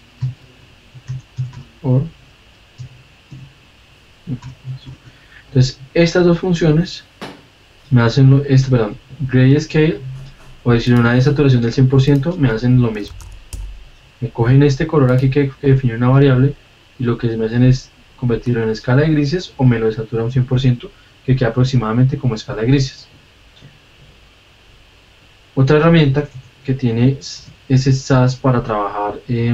or. Entonces estas dos funciones me hacen grayscale o decir una desaturación del 100% me hacen lo mismo. Me cogen este color aquí que define una variable y lo que me hacen es convertirlo en escala de grises o me lo desatura un 100% que queda aproximadamente como escala de grises. Otra herramienta que tiene es SAS para trabajar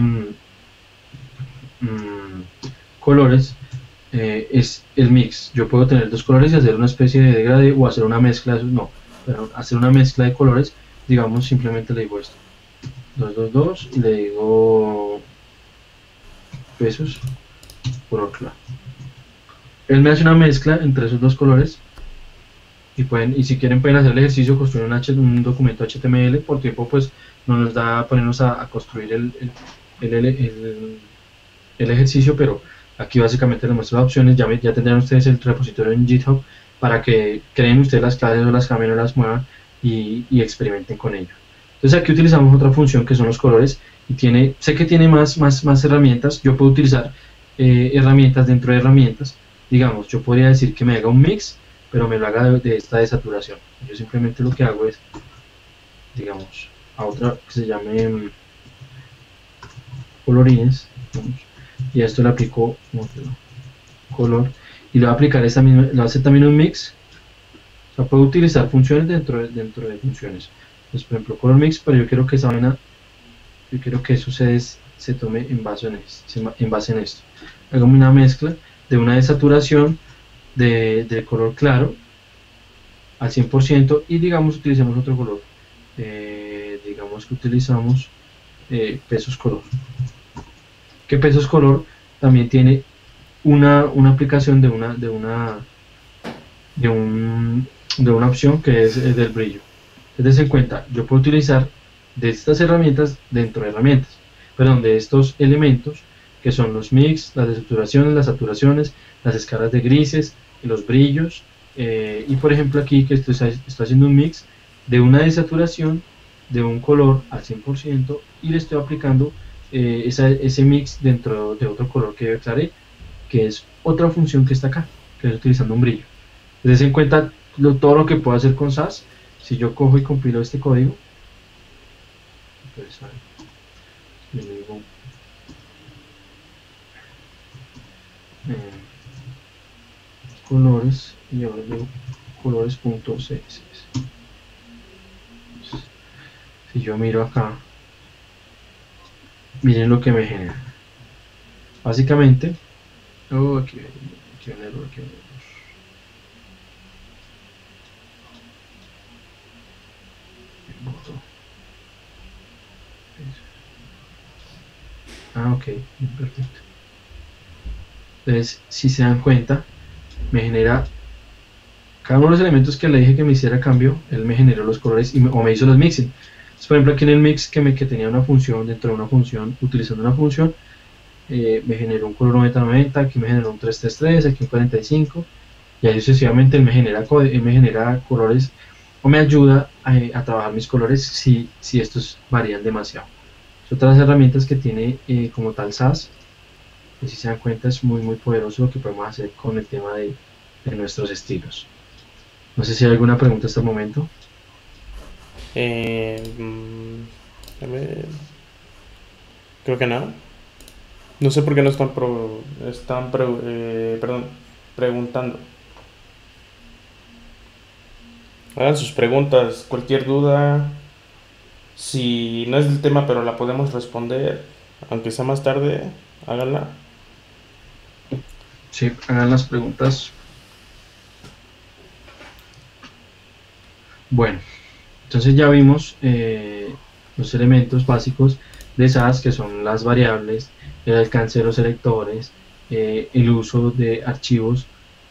colores, es el mix. Yo puedo tener dos colores y hacer una especie de degradé o hacer una mezcla, hacer una mezcla de colores. Digamos, simplemente le digo esto 222 y le digo pesos color claro. Él me hace una mezcla entre esos dos colores y si quieren pueden hacer el ejercicio, construir un documento HTML. Por tiempo pues no nos da ponernos a construir el ejercicio, pero aquí básicamente les muestro las opciones. Ya tendrán ustedes el repositorio en GitHub para que creen ustedes las clases o las cambien o las muevan y experimenten con ello. Entonces aquí utilizamos otra función que son los colores y sé que tiene más herramientas. Yo puedo utilizar herramientas dentro de herramientas. Digamos, yo podría decir que me haga un mix, pero me lo haga de esta desaturación. Yo simplemente lo que hago es, digamos, a otra que se llame colorines, y a esto le aplico color y le voy a aplicar esta misma, le voy a hacer también un mix. O sea, puedo utilizar funciones dentro de funciones. Entonces, por ejemplo, color mix, pero yo quiero que esa vaina, yo quiero que eso se tome en base en esto. Hagamos una mezcla de una desaturación del color claro al 100% y digamos utilicemos otro color. Digamos que utilizamos pesos color. Que pesos color también tiene una aplicación de una opción que es del brillo. Entonces en cuenta, yo puedo utilizar de estas herramientas dentro de herramientas, perdón, de estos elementos que son los mix, las desaturaciones, las saturaciones, las escalas de grises y los brillos. Y por ejemplo aquí que estoy haciendo un mix de una desaturación de un color al 100% y le estoy aplicando ese mix dentro de otro color que declaré, que es otra función que está acá, que es utilizando un brillo. Entonces en cuenta todo lo que puedo hacer con SAS. Si yo cojo y compilo este código, pues, le digo, colores y ahora digo colores.css. Si yo miro acá, miren lo que me genera. Básicamente, aquí hay un error, aquí hay un error. Ok, perfecto. Entonces, si se dan cuenta, me genera cada uno de los elementos que le dije que me hiciera cambio, él me generó los colores o me hizo los mixing. Entonces, por ejemplo, aquí en el mix que tenía una función dentro de una función, utilizando una función, me generó un color 90-90, aquí me generó un 333, aquí un 45, y ahí sucesivamente él me genera colores o me ayuda a trabajar mis colores si estos varían demasiado. Otras herramientas que tiene como tal SAS, que si se dan cuenta es muy poderoso lo que podemos hacer con el tema de nuestros estilos. No sé si hay alguna pregunta hasta el momento. Creo que no. No sé por qué no están preguntando. Hagan sus preguntas, cualquier duda. Si no es del tema, pero la podemos responder, aunque sea más tarde, háganla. Sí, hagan las preguntas. Bueno, entonces ya vimos los elementos básicos de SAS, que son las variables, el alcance de los selectores, el uso de archivos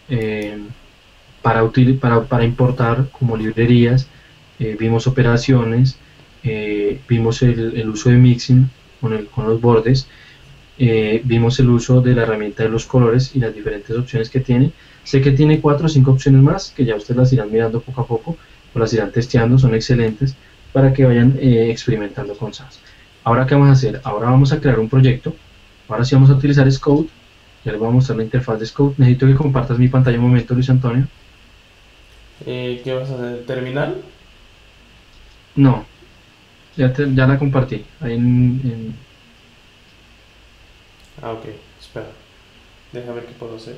para importar como librerías, vimos operaciones, vimos el uso de mixing con los bordes, vimos el uso de la herramienta de los colores y las diferentes opciones que tiene. Sé que tiene 4 o 5 opciones más que ya ustedes las irán mirando poco a poco o las irán testeando, son excelentes para que vayan experimentando con SAS. Ahora, ¿qué vamos a hacer? Ahora vamos a crear un proyecto. Ahora sí vamos a utilizar Xcode. Ya les voy a mostrar la interfaz de Xcode. Necesito que compartas mi pantalla un momento, Luis Antonio. ¿Qué vas a hacer? ¿Terminal? No, ya la compartí. Ahí ok, espera. Déjame ver qué puedo hacer.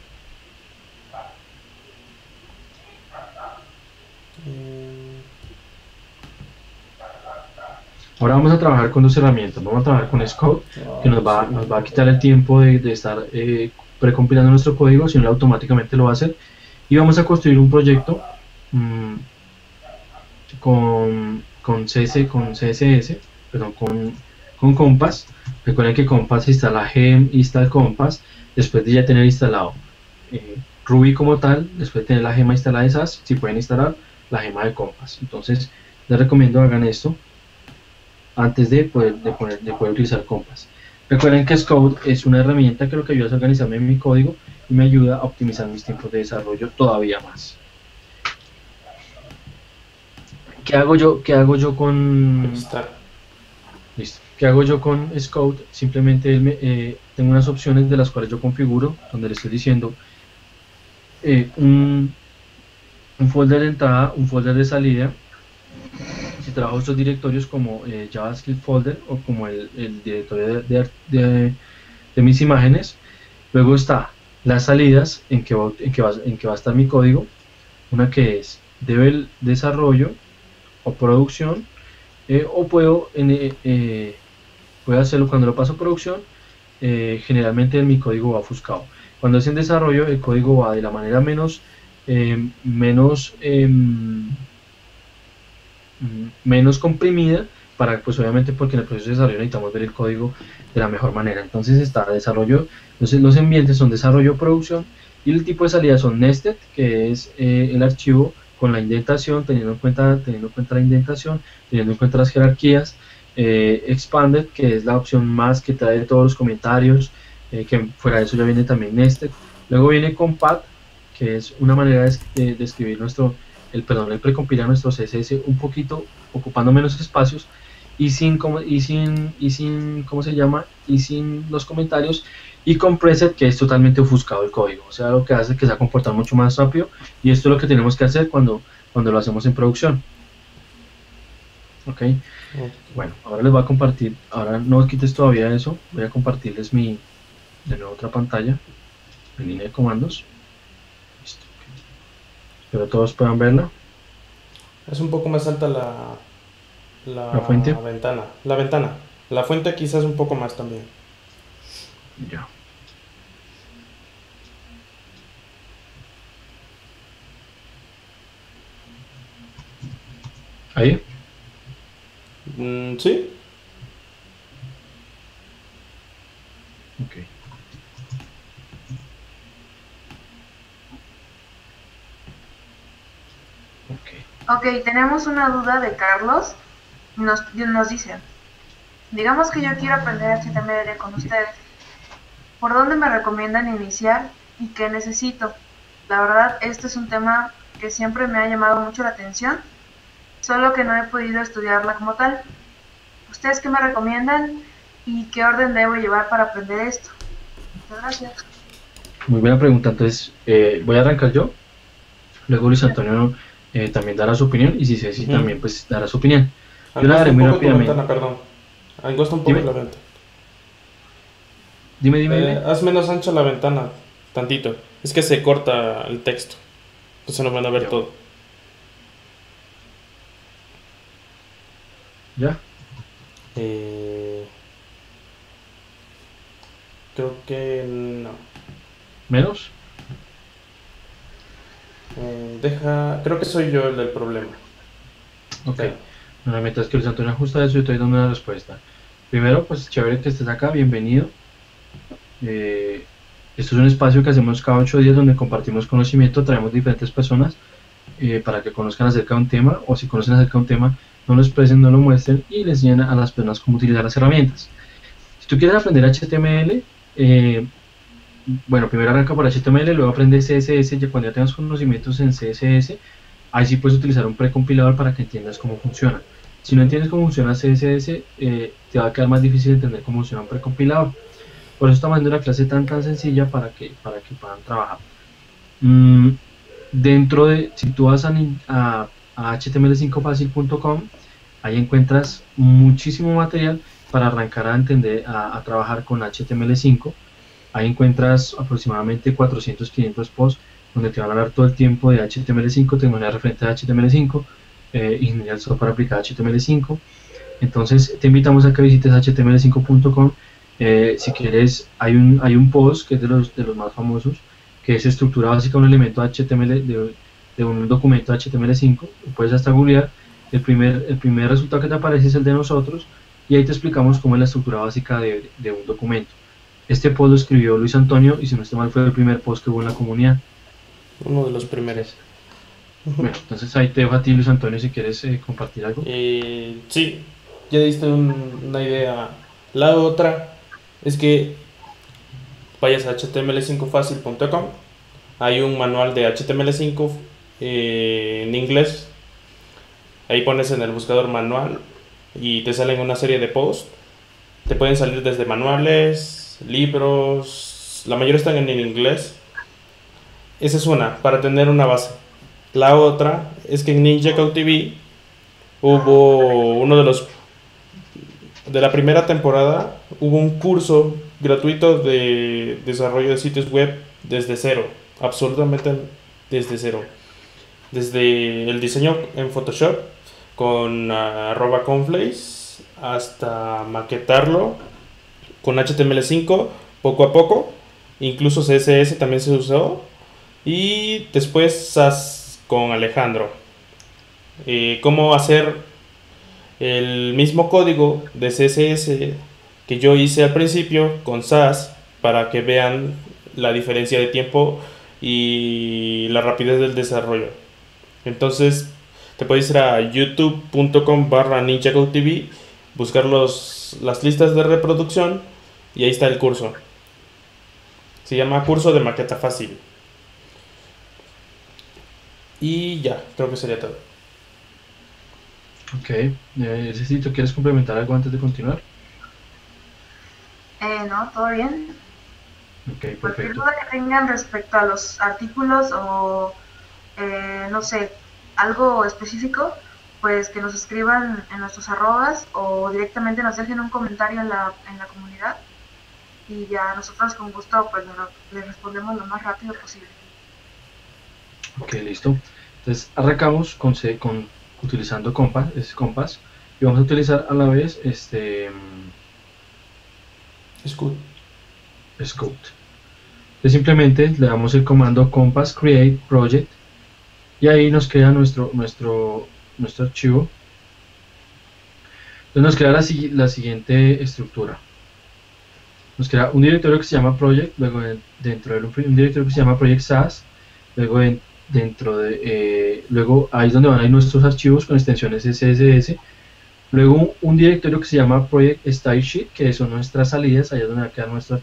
Ahora vamos a trabajar con dos herramientas. Vamos a trabajar con Xcode, que nos va a quitar el tiempo de estar precompilando nuestro código, sino automáticamente lo va a hacer. Y vamos a construir un proyecto con CSS, perdón, con Compass. Recuerden que Compass instala Gem, instala Compass, después de ya tener instalado Ruby como tal, después de tener la gema instalada de SAS, si pueden instalar la gema de Compass. Entonces les recomiendo hagan esto antes de poder utilizar Compass. Recuerden que Xcode es una herramienta que lo que ayuda es a organizarme mi código y me ayuda a optimizar mis tiempos de desarrollo todavía más. ¿Qué hago yo con listo? ¿Qué hago yo con Xcode? Simplemente tengo unas opciones de las cuales yo configuro, donde le estoy diciendo un folder de entrada, un folder de salida. Si trabajo estos directorios como JavaScript folder o como el directorio de mis imágenes. Luego está las salidas en que va a estar mi código. Una que es de desarrollo o producción, o puedo hacerlo cuando lo paso a producción. Generalmente mi código va ofuscado. Cuando es en desarrollo, el código va de la manera menos comprimida, pues obviamente porque en el proceso de desarrollo necesitamos ver el código de la mejor manera. Entonces está desarrollo, entonces los ambientes son desarrollo, producción, y el tipo de salida son nested, que es el archivo con la indentación, teniendo en cuenta la indentación, teniendo en cuenta las jerarquías, expanded, que es la opción más que trae todos los comentarios, que fuera de eso ya viene también nested. Luego viene compact, que es una manera de escribir el precompilar nuestro CSS un poquito, ocupando menos espacios y sin los comentarios, y con preset, que es totalmente ofuscado el código, o sea, lo que hace que se va a comportar mucho más rápido, y esto es lo que tenemos que hacer cuando lo hacemos en producción. Ok, bueno, ahora les voy a compartir, ahora no quites todavía eso, voy a compartirles de nuevo otra pantalla en línea de comandos. pero todos puedan verla. Es un poco más alta La fuente. la ventana. La ventana. La fuente quizás un poco más también. Ya. Ahí. Sí. Ok. Ok. Ok, tenemos una duda de Carlos. Nos dice, digamos que yo quiero aprender HTML con ustedes. ¿Por dónde me recomiendan iniciar y qué necesito? La verdad, este es un tema que siempre me ha llamado mucho la atención, solo que no he podido estudiarla como tal. ¿Ustedes qué me recomiendan y qué orden debo llevar para aprender esto? Muchas gracias. Muy buena pregunta. Entonces, voy a arrancar yo. Luego Luis Antonio también dará su opinión. Y si Ceci Ujú. también pues dará su opinión. Yo la Angosta daré un muy poco tu rápidamente. ventana, perdón. Angosta un poco Dime, la ventana. dime. Haz menos ancha la ventana. Tantito. Es que se corta el texto. Entonces no van a ver Ya voy. todo. ¿Ya? Eh, creo que no. ¿Menos? Creo que soy yo el del problema. Ok. Espera. Bueno, mientras que Luis Antonio ajusta eso, yo estoy dando una respuesta. Primero, pues chévere que estés acá, bienvenido. Eh, Esto es un espacio que hacemos cada 8 días donde compartimos conocimiento, traemos diferentes personas para que conozcan acerca de un tema, o si conocen acerca de un tema, no lo expresen, no lo muestren y les enseñen a las personas cómo utilizar las herramientas. Si tú quieres aprender HTML, bueno, primero arranca por HTML, luego aprende CSS, y cuando ya tengas conocimientos en CSS, ahí sí puedes utilizar un precompilador para que entiendas cómo funciona. Si no entiendes cómo funciona CSS, te va a quedar más difícil entender cómo funciona un precompilador. Por eso estamos haciendo una clase tan sencilla para que puedan trabajar. Mm, Dentro de, si tú vas a html5facil.com, ahí encuentras muchísimo material para arrancar a entender, a trabajar con HTML5. Ahí encuentras aproximadamente 400, 500 posts donde te van a hablar todo el tiempo de HTML5, tecnología referente a HTML5, ingeniería del software aplicada a HTML5. Entonces te invitamos a que visites html5.com. Si quieres, hay un post que es de los más famosos, que es estructura básica de un elemento HTML, de un documento HTML5. Lo puedes hasta googlear. El primer resultado que te aparece es el de nosotros, y ahí te explicamos cómo es la estructura básica de un documento. Este post lo escribió Luis Antonio, y si no estoy mal fue el primer post que hubo en la comunidad. Uno de los primeros. Bueno, entonces ahí te dejo a ti, Luis Antonio, si quieres compartir algo. Sí, ya diste una idea. La otra es que vayas a html5facil.com. Hay un manual de HTML5 en inglés. Ahí pones en el buscador manual y te salen una serie de posts. Te pueden salir desde manuales, libros, la mayoría están en inglés. Esa es una, para tener una base. La otra es que en NinjaCode TV hubo uno de la primera temporada, hubo un curso gratuito de desarrollo de sitios web desde cero, absolutamente desde cero. Desde el diseño en Photoshop con @conflace hasta maquetarlo con HTML5 poco a poco, incluso CSS también se usó, y después SAS con Alejandro. Cómo hacer el mismo código de CSS que yo hice al principio con SAS para que vean la diferencia de tiempo y la rapidez del desarrollo. Entonces te puedes ir a youtube.com/ninjacodetv, buscar las listas de reproducción y ahí está el curso. Se llama Curso de Maqueta Fácil. Y ya, creo que sería todo. Ok, si tú quieres complementar algo antes de continuar. No, todo bien. Ok, Cualquier perfecto. duda que tengan respecto a los artículos o, no sé, algo específico, pues que nos escriban en nuestros arrobas o directamente nos dejen un comentario en la comunidad y ya nosotros con gusto pues les respondemos lo más rápido posible. Ok, listo. Entonces arrancamos utilizando Compass, y vamos a utilizar a la vez Scout. Scout. Entonces simplemente le damos el comando compass create project y ahí nos crea nuestro archivo. Entonces nos crea la siguiente estructura. Nos crea un directorio que se llama project, luego dentro de un directorio que se llama project SAS, luego luego ahí es donde van a ir nuestros archivos con extensiones SSS, luego un directorio que se llama project style sheet, que son nuestras salidas, ahí es donde va a quedar nuestros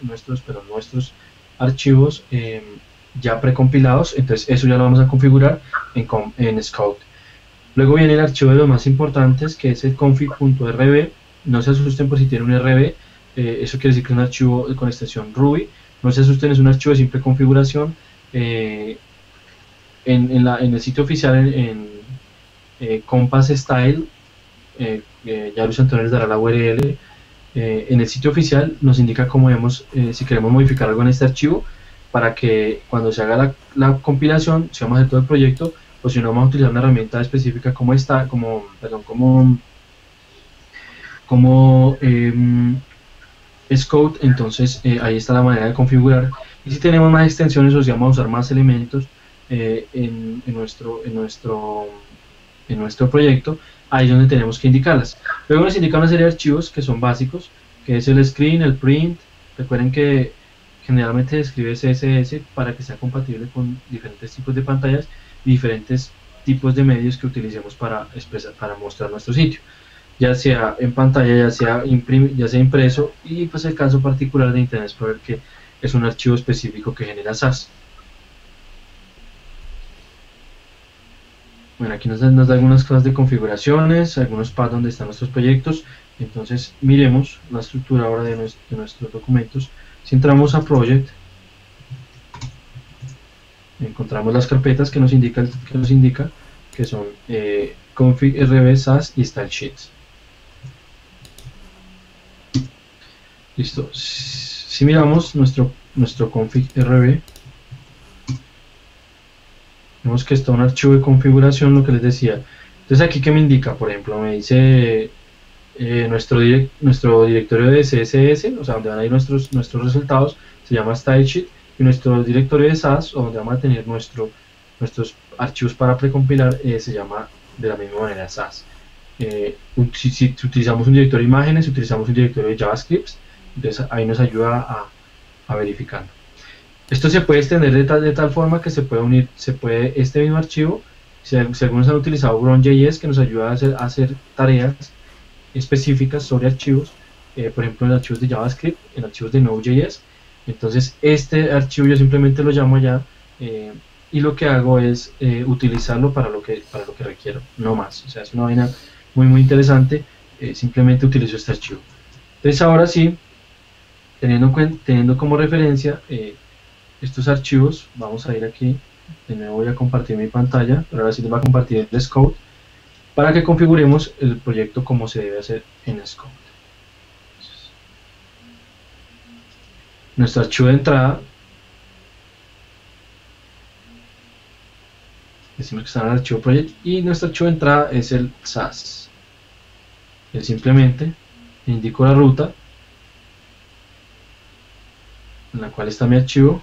archivos ya precompilados. Entonces eso ya lo vamos a configurar en Scout. Luego viene el archivo de los más importantes, que es el config.rb. No se asusten por si tiene un RB, eso quiere decir que es un archivo con extensión Ruby. No se asusten, es un archivo de simple configuración. En el sitio oficial, en Compass Style, ya Luis Antonio les dará la URL. En el sitio oficial nos indica cómo si queremos modificar algo en este archivo, para que cuando se haga la compilación, si vamos a hacer todo el proyecto, o si no, vamos a utilizar una herramienta específica como Scout. Entonces ahí está la manera de configurar. Y si tenemos más extensiones, o si vamos a usar más elementos en nuestro proyecto, ahí es donde tenemos que indicarlas. Luego nos indica una serie de archivos que son básicos, que es el screen, el print. Recuerden que generalmente se escribe CSS para que sea compatible con diferentes tipos de pantallas y diferentes tipos de medios que utilicemos para mostrar nuestro sitio, ya sea en pantalla, ya sea impreso, y pues el caso particular de Internet Explorer, que es un archivo específico que genera SAS. Bueno, aquí nos da algunas cosas de configuraciones, algunos paths donde están nuestros proyectos. Entonces miremos la estructura ahora de nuestros documentos. Si entramos a Project, encontramos las carpetas que nos indica que son config, rb, SAS y style sheets. Listo. Si miramos nuestro config rb, vemos que está un archivo de configuración, lo que les decía. Entonces aquí, ¿qué me indica? Por ejemplo, me dice nuestro directorio de CSS, o sea, donde van a ir nuestros resultados, se llama style sheet, y nuestro directorio de SAS, donde vamos a tener nuestros archivos para precompilar, se llama de la misma manera SAS. Si utilizamos un directorio de imágenes, si utilizamos un directorio de JavaScript, entonces ahí nos ayuda a verificar. Esto se puede extender de tal forma que se puede unir, este mismo archivo, si algunos han utilizado Grunt.js, que nos ayuda a hacer tareas específicas sobre archivos, por ejemplo en archivos de JavaScript, en archivos de Node.js. Entonces este archivo yo simplemente lo llamo allá, y lo que hago es utilizarlo para lo que requiero, no más. O sea, es una vaina muy interesante. Simplemente utilizo este archivo. Entonces ahora sí, teniendo como referencia estos archivos, vamos a ir aquí. De nuevo voy a compartir mi pantalla, pero ahora sí les voy a compartir el Scout para que configuremos el proyecto como se debe hacer en Scout. Nuestro archivo de entrada, decimos que está en el archivo project, y nuestro archivo de entrada es el SAS. Simplemente indico la ruta en la cual está mi archivo,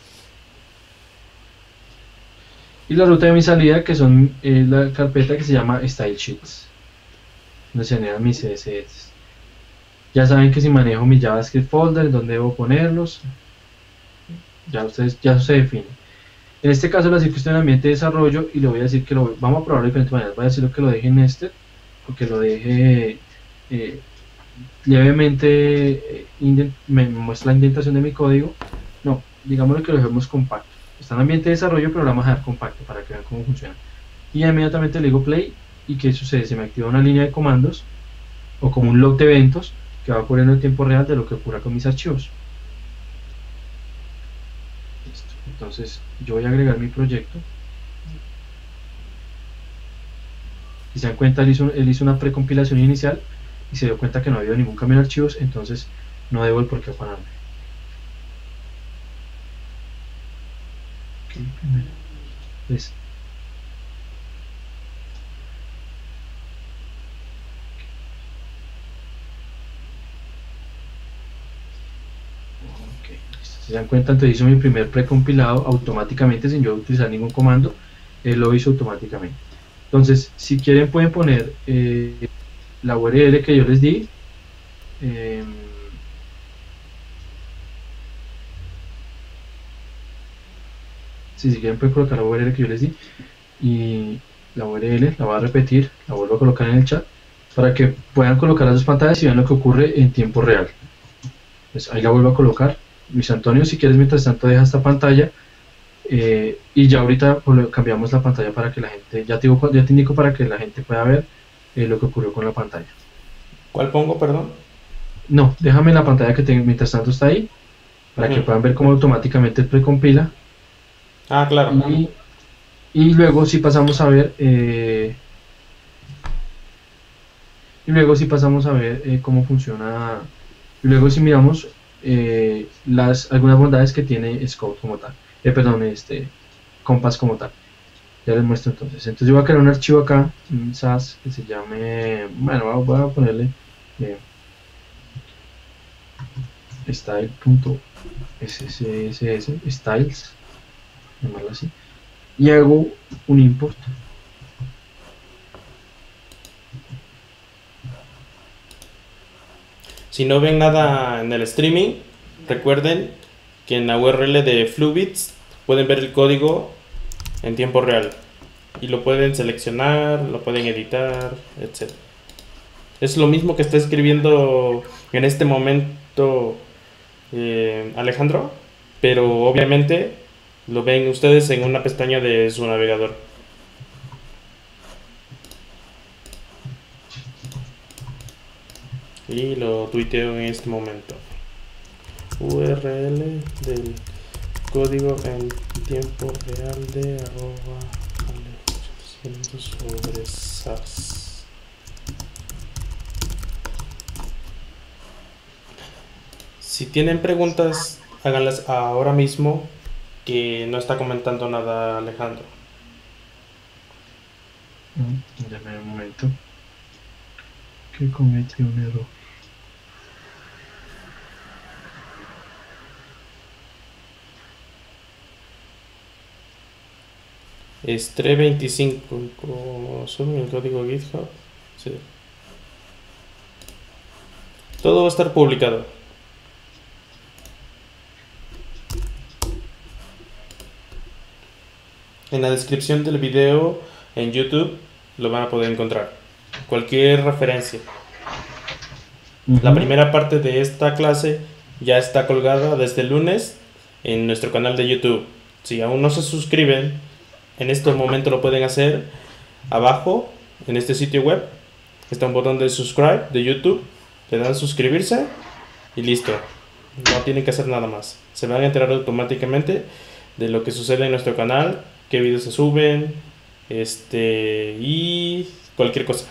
y la ruta de mi salida, que son la carpeta que se llama Style Sheets, donde se generan mis CSS. Ya saben que si manejo mi JavaScript folder, donde debo ponerlos, ya se define. En este caso lo voy a decir que estoy en ambiente de desarrollo, y le voy a decir que vamos a probarlo de diferentes maneras. Voy a decirlo que lo deje nested, o que lo deje levemente, me muestra la indentación de mi código. No, digámoslo que lo dejemos compacto. Está en ambiente de desarrollo, pero lo vamos a dejar compacto para que vean cómo funciona. Y inmediatamente le digo play, y ¿qué sucede? Se me activa una línea de comandos, o como un log de eventos, que va ocurriendo en tiempo real de lo que ocurra con mis archivos. Listo. Entonces yo voy a agregar mi proyecto. Si se dan cuenta, él hizo una precompilación inicial y se dio cuenta que no ha habido ningún cambio en archivos, entonces no debo el por qué afanarme. Entonces, listo. Se dan cuenta, entonces hizo mi primer precompilado automáticamente sin yo utilizar ningún comando. Él lo hizo automáticamente. Entonces, si quieren pueden poner la URL que yo les di. Si quieren pueden colocar la URL que yo les di. Y la URL la voy a repetir, la vuelvo a colocar en el chat para que puedan colocar las dos pantallas y vean lo que ocurre en tiempo real. Pues ahí la vuelvo a colocar. Luis Antonio, si quieres mientras tanto deja esta pantalla y ya ahorita cambiamos la pantalla para que la gente, ya te indico para que la gente pueda ver lo que ocurrió con la pantalla. ¿Cuál pongo, perdón? No, déjame la pantalla que tengo mientras tanto está ahí para que puedan ver cómo automáticamente precompila. Ah, claro. Y luego si pasamos a ver cómo funciona, y luego si miramos algunas bondades que tiene Scout como tal, Compass como tal. Ya les muestro entonces yo voy a crear un archivo acá, un SAS que se llame, bueno, voy a ponerle style.sss styles, llamarlo así, y hago un import. Si no ven nada en el streaming, recuerden que en la URL de Fluebits pueden ver el código en tiempo real y lo pueden seleccionar, lo pueden editar, etc. Es lo mismo que está escribiendo en este momento Alejandro, pero obviamente lo ven ustedes en una pestaña de su navegador. Y lo tuiteo en este momento. URL del código en tiempo real de @ale800 sobre SAS. Si tienen preguntas, háganlas ahora mismo, que no está comentando nada Alejandro. Dame un momento, que cometí un error. Estre 25 solo en el código GitHub. Sí. Todo va a estar publicado. En la descripción del video en YouTube lo van a poder encontrar. Cualquier referencia. La primera parte de esta clase ya está colgada desde el lunes en nuestro canal de YouTube. Si aún no se suscriben, en este momento lo pueden hacer. Abajo, en este sitio web, está un botón de subscribe de YouTube. Le dan suscribirse y listo. No tienen que hacer nada más. Se van a enterar automáticamente de lo que sucede en nuestro canal, qué videos se suben, y cualquier cosa.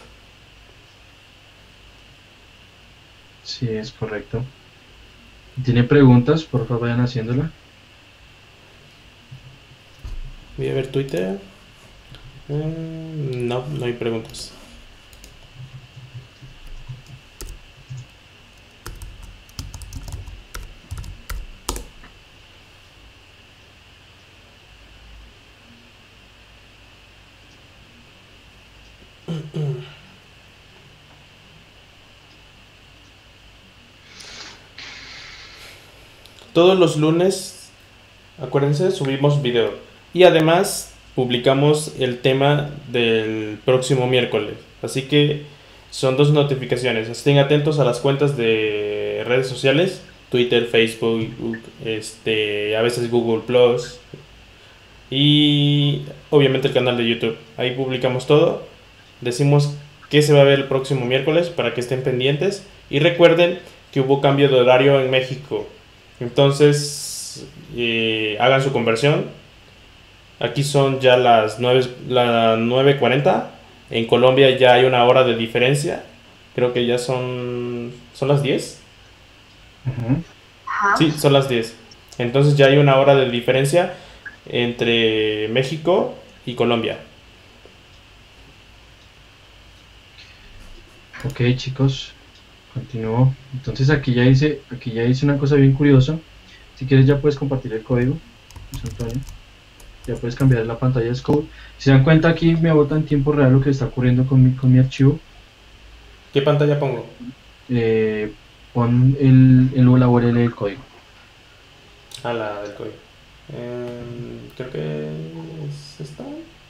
Sí, es correcto. ¿Tiene preguntas? Por favor, vayan haciéndola. Voy a ver Twitter. No hay preguntas. Todos los lunes, acuérdense, subimos video. Y además publicamos el tema del próximo miércoles. Así que son dos notificaciones. Estén atentos a las cuentas de redes sociales. Twitter, Facebook, a veces Google Plus. Y obviamente el canal de YouTube. Ahí publicamos todo. Decimos qué se va a ver el próximo miércoles para que estén pendientes. Y recuerden que hubo cambio de horario en México. Entonces, hagan su conversión. Aquí son ya las 9:40. En Colombia ya hay una hora de diferencia. Creo que ya son las 10. Sí, son las 10. Entonces ya hay una hora de diferencia entre México y Colombia. Ok, chicos, continúo. Entonces aquí ya dice una cosa bien curiosa. Si quieres ya puedes compartir el código, Luis Antonio. Ya puedes cambiar la pantalla de Scout. Si se dan cuenta aquí me bota en tiempo real lo que está ocurriendo con mi archivo. ¿Qué pantalla pongo? Pon la URL del código. Ah, la del código. Creo que es esta.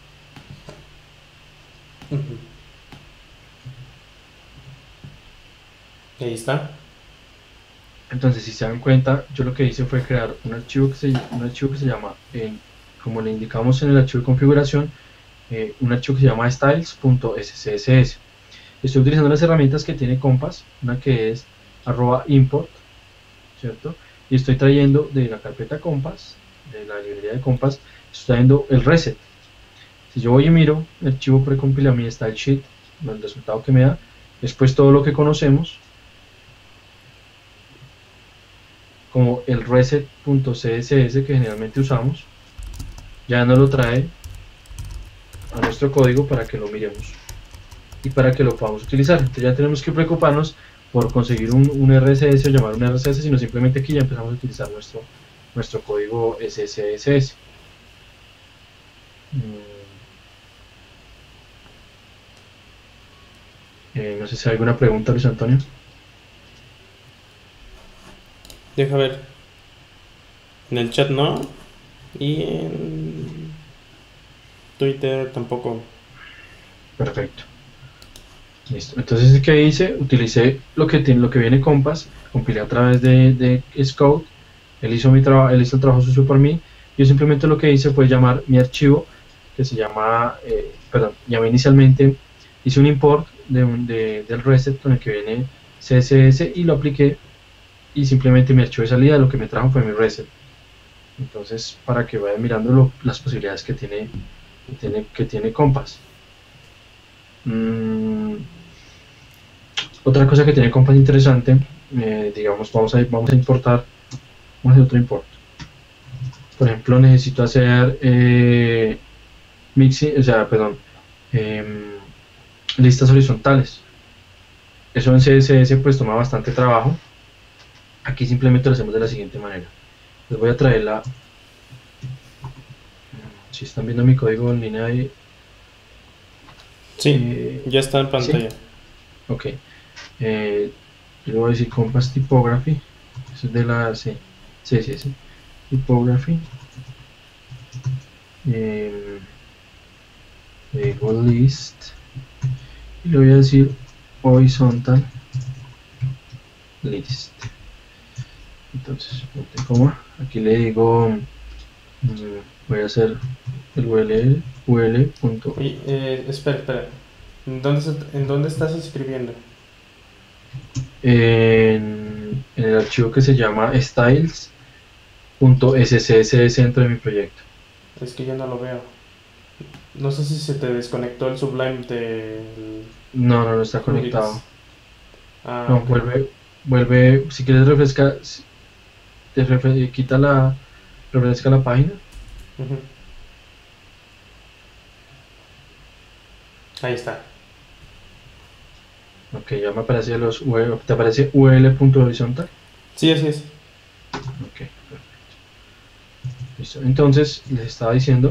Y ahí está. Entonces, si se dan cuenta, yo lo que hice fue crear un archivo que se llama, como le indicamos en el archivo de configuración, un archivo que se llama styles.scss. Estoy utilizando las herramientas que tiene Compass, una que es @import, ¿cierto? Y estoy trayendo de la carpeta Compass, de la librería de Compass, estoy trayendo el reset. Si yo voy y miro el archivo precompila mi style sheet, el resultado que me da, después todo lo que conocemos, como el reset.css que generalmente usamos, ya nos lo trae a nuestro código para que lo miremos y para que lo podamos utilizar. Entonces ya tenemos que preocuparnos por conseguir un RSS o llamar un RSS, sino simplemente aquí ya empezamos a utilizar nuestro código SSS. No sé si hay alguna pregunta, Luis Antonio. Deja ver. En el chat no. Y en Twitter tampoco. Perfecto. Listo. Entonces, ¿qué hice? Utilicé lo que viene Compass, compilé a través de Scout. Él hizo el trabajo sucio por mí. Yo simplemente lo que hice fue llamar mi archivo, que se llama, llamé inicialmente, hice un import del reset con el que viene CSS y lo apliqué, y simplemente mi archivo de salida lo que me trajo fue mi reset. Entonces, para que vayan mirando las posibilidades que tiene Compass. Otra cosa que tiene Compass interesante, digamos, vamos a importar, vamos a hacer otro import. Por ejemplo, necesito hacer listas horizontales. Eso en CSS pues toma bastante trabajo. Aquí simplemente lo hacemos de la siguiente manera. Les voy a traer si están viendo mi código en línea ahí. Sí, ya está en pantalla. ¿Sí? Ok. Yo le voy a decir Compass Typography. Eso es de la C. Sí. Typography. Digo list. Y le voy a decir horizontal list. Entonces, ponte coma. Aquí le digo, voy a hacer el ul. Espera. ¿En dónde estás escribiendo? En el archivo que se llama styles.scss dentro de mi proyecto. Es que yo no lo veo. No sé si se te desconectó el Sublime del... No está conectado. Ah, No, okay. vuelve, si quieres refresca, refresca la página. Ahí está. Ok, ya me aparece ¿te aparece ul.horizontal? Sí, así es. Ok, perfecto. Listo. Entonces, les estaba diciendo,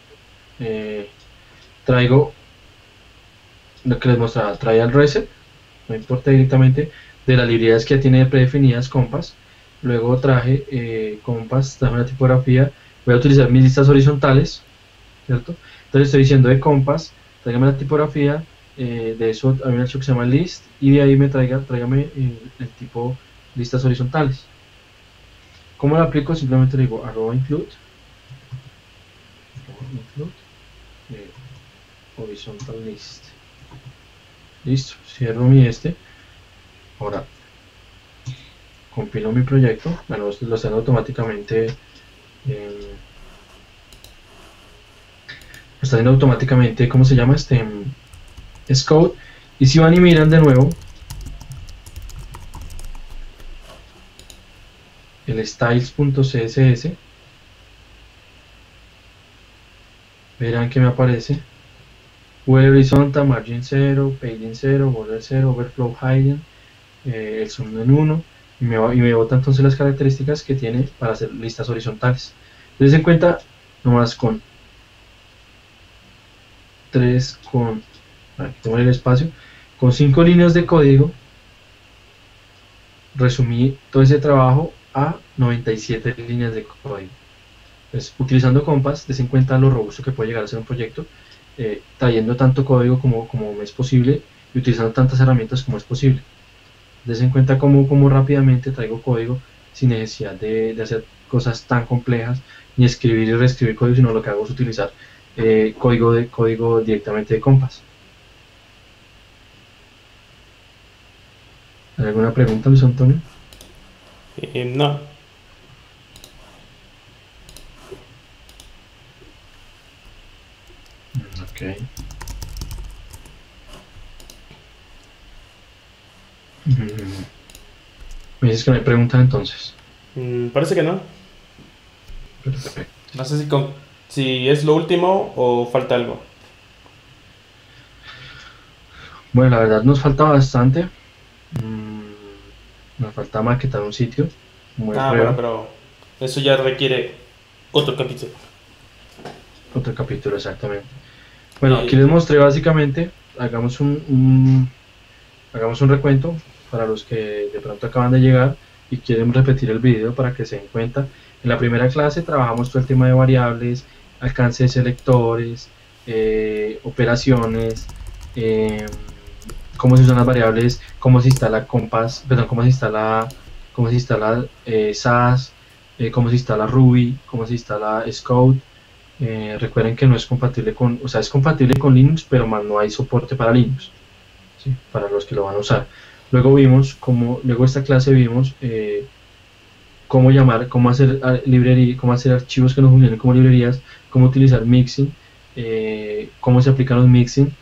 traigo lo que les mostraba, trae el reset, no importa directamente, de las librerías que ya tiene predefinidas Compass. Luego traje Compass, traje una tipografía, voy a utilizar mis listas horizontales, ¿cierto? Entonces estoy diciendo de Compass, tráigame la tipografía, de eso hay un archivo que se llama list, y de ahí tráigame el tipo listas horizontales. ¿Cómo lo aplico? Simplemente le digo @include horizontal list. Listo, cierro mi ahora compilo mi proyecto. Bueno, lo hacen automáticamente, lo está haciendo automáticamente, ¿cómo se llama? Scout. Y si van y miran de nuevo el styles.css, verán que me aparece horizontal, margin 0, padding 0, border 0, overflow hidden, el zoom en 1, y me bota entonces las características que tiene para hacer listas horizontales. Entonces en cuenta, nomás con 3, aquí tengo el espacio, con 5 líneas de código, resumí todo ese trabajo a 97 líneas de código. Entonces, utilizando Compass, des en cuenta lo robusto que puede llegar a ser un proyecto, trayendo tanto código como es posible y utilizando tantas herramientas como es posible. Des en cuenta cómo rápidamente traigo código sin necesidad de hacer cosas tan complejas, ni escribir y reescribir código, sino lo que hago es utilizar código directamente de Compass. ¿Hay alguna pregunta, Luis Antonio? No. Ok. Me dices que no hay preguntas entonces. Parece que no. Perfecto. No sé si es lo último o falta algo. Bueno, la verdad nos falta bastante. Nos falta maquetar un sitio. Bueno, pero eso ya requiere otro capítulo. Otro capítulo, exactamente. Bueno, aquí les mostré básicamente, hagamos un recuento para los que de pronto acaban de llegar y quieren repetir el video para que se den cuenta. En la primera clase trabajamos todo el tema de variables, alcance de selectores, operaciones, cómo se usan las variables, cómo se instala Compass, perdón, cómo se instala SAS, cómo se instala Ruby, cómo se instala Scout. Recuerden que no es compatible con, o sea, es compatible con Linux, pero más no hay soporte para Linux, ¿sí? Para los que lo van a usar. Luego luego esta clase vimos cómo hacer librería, cómo hacer archivos que no funcionen como librerías, cómo utilizar mixin, cómo se aplican los mixin.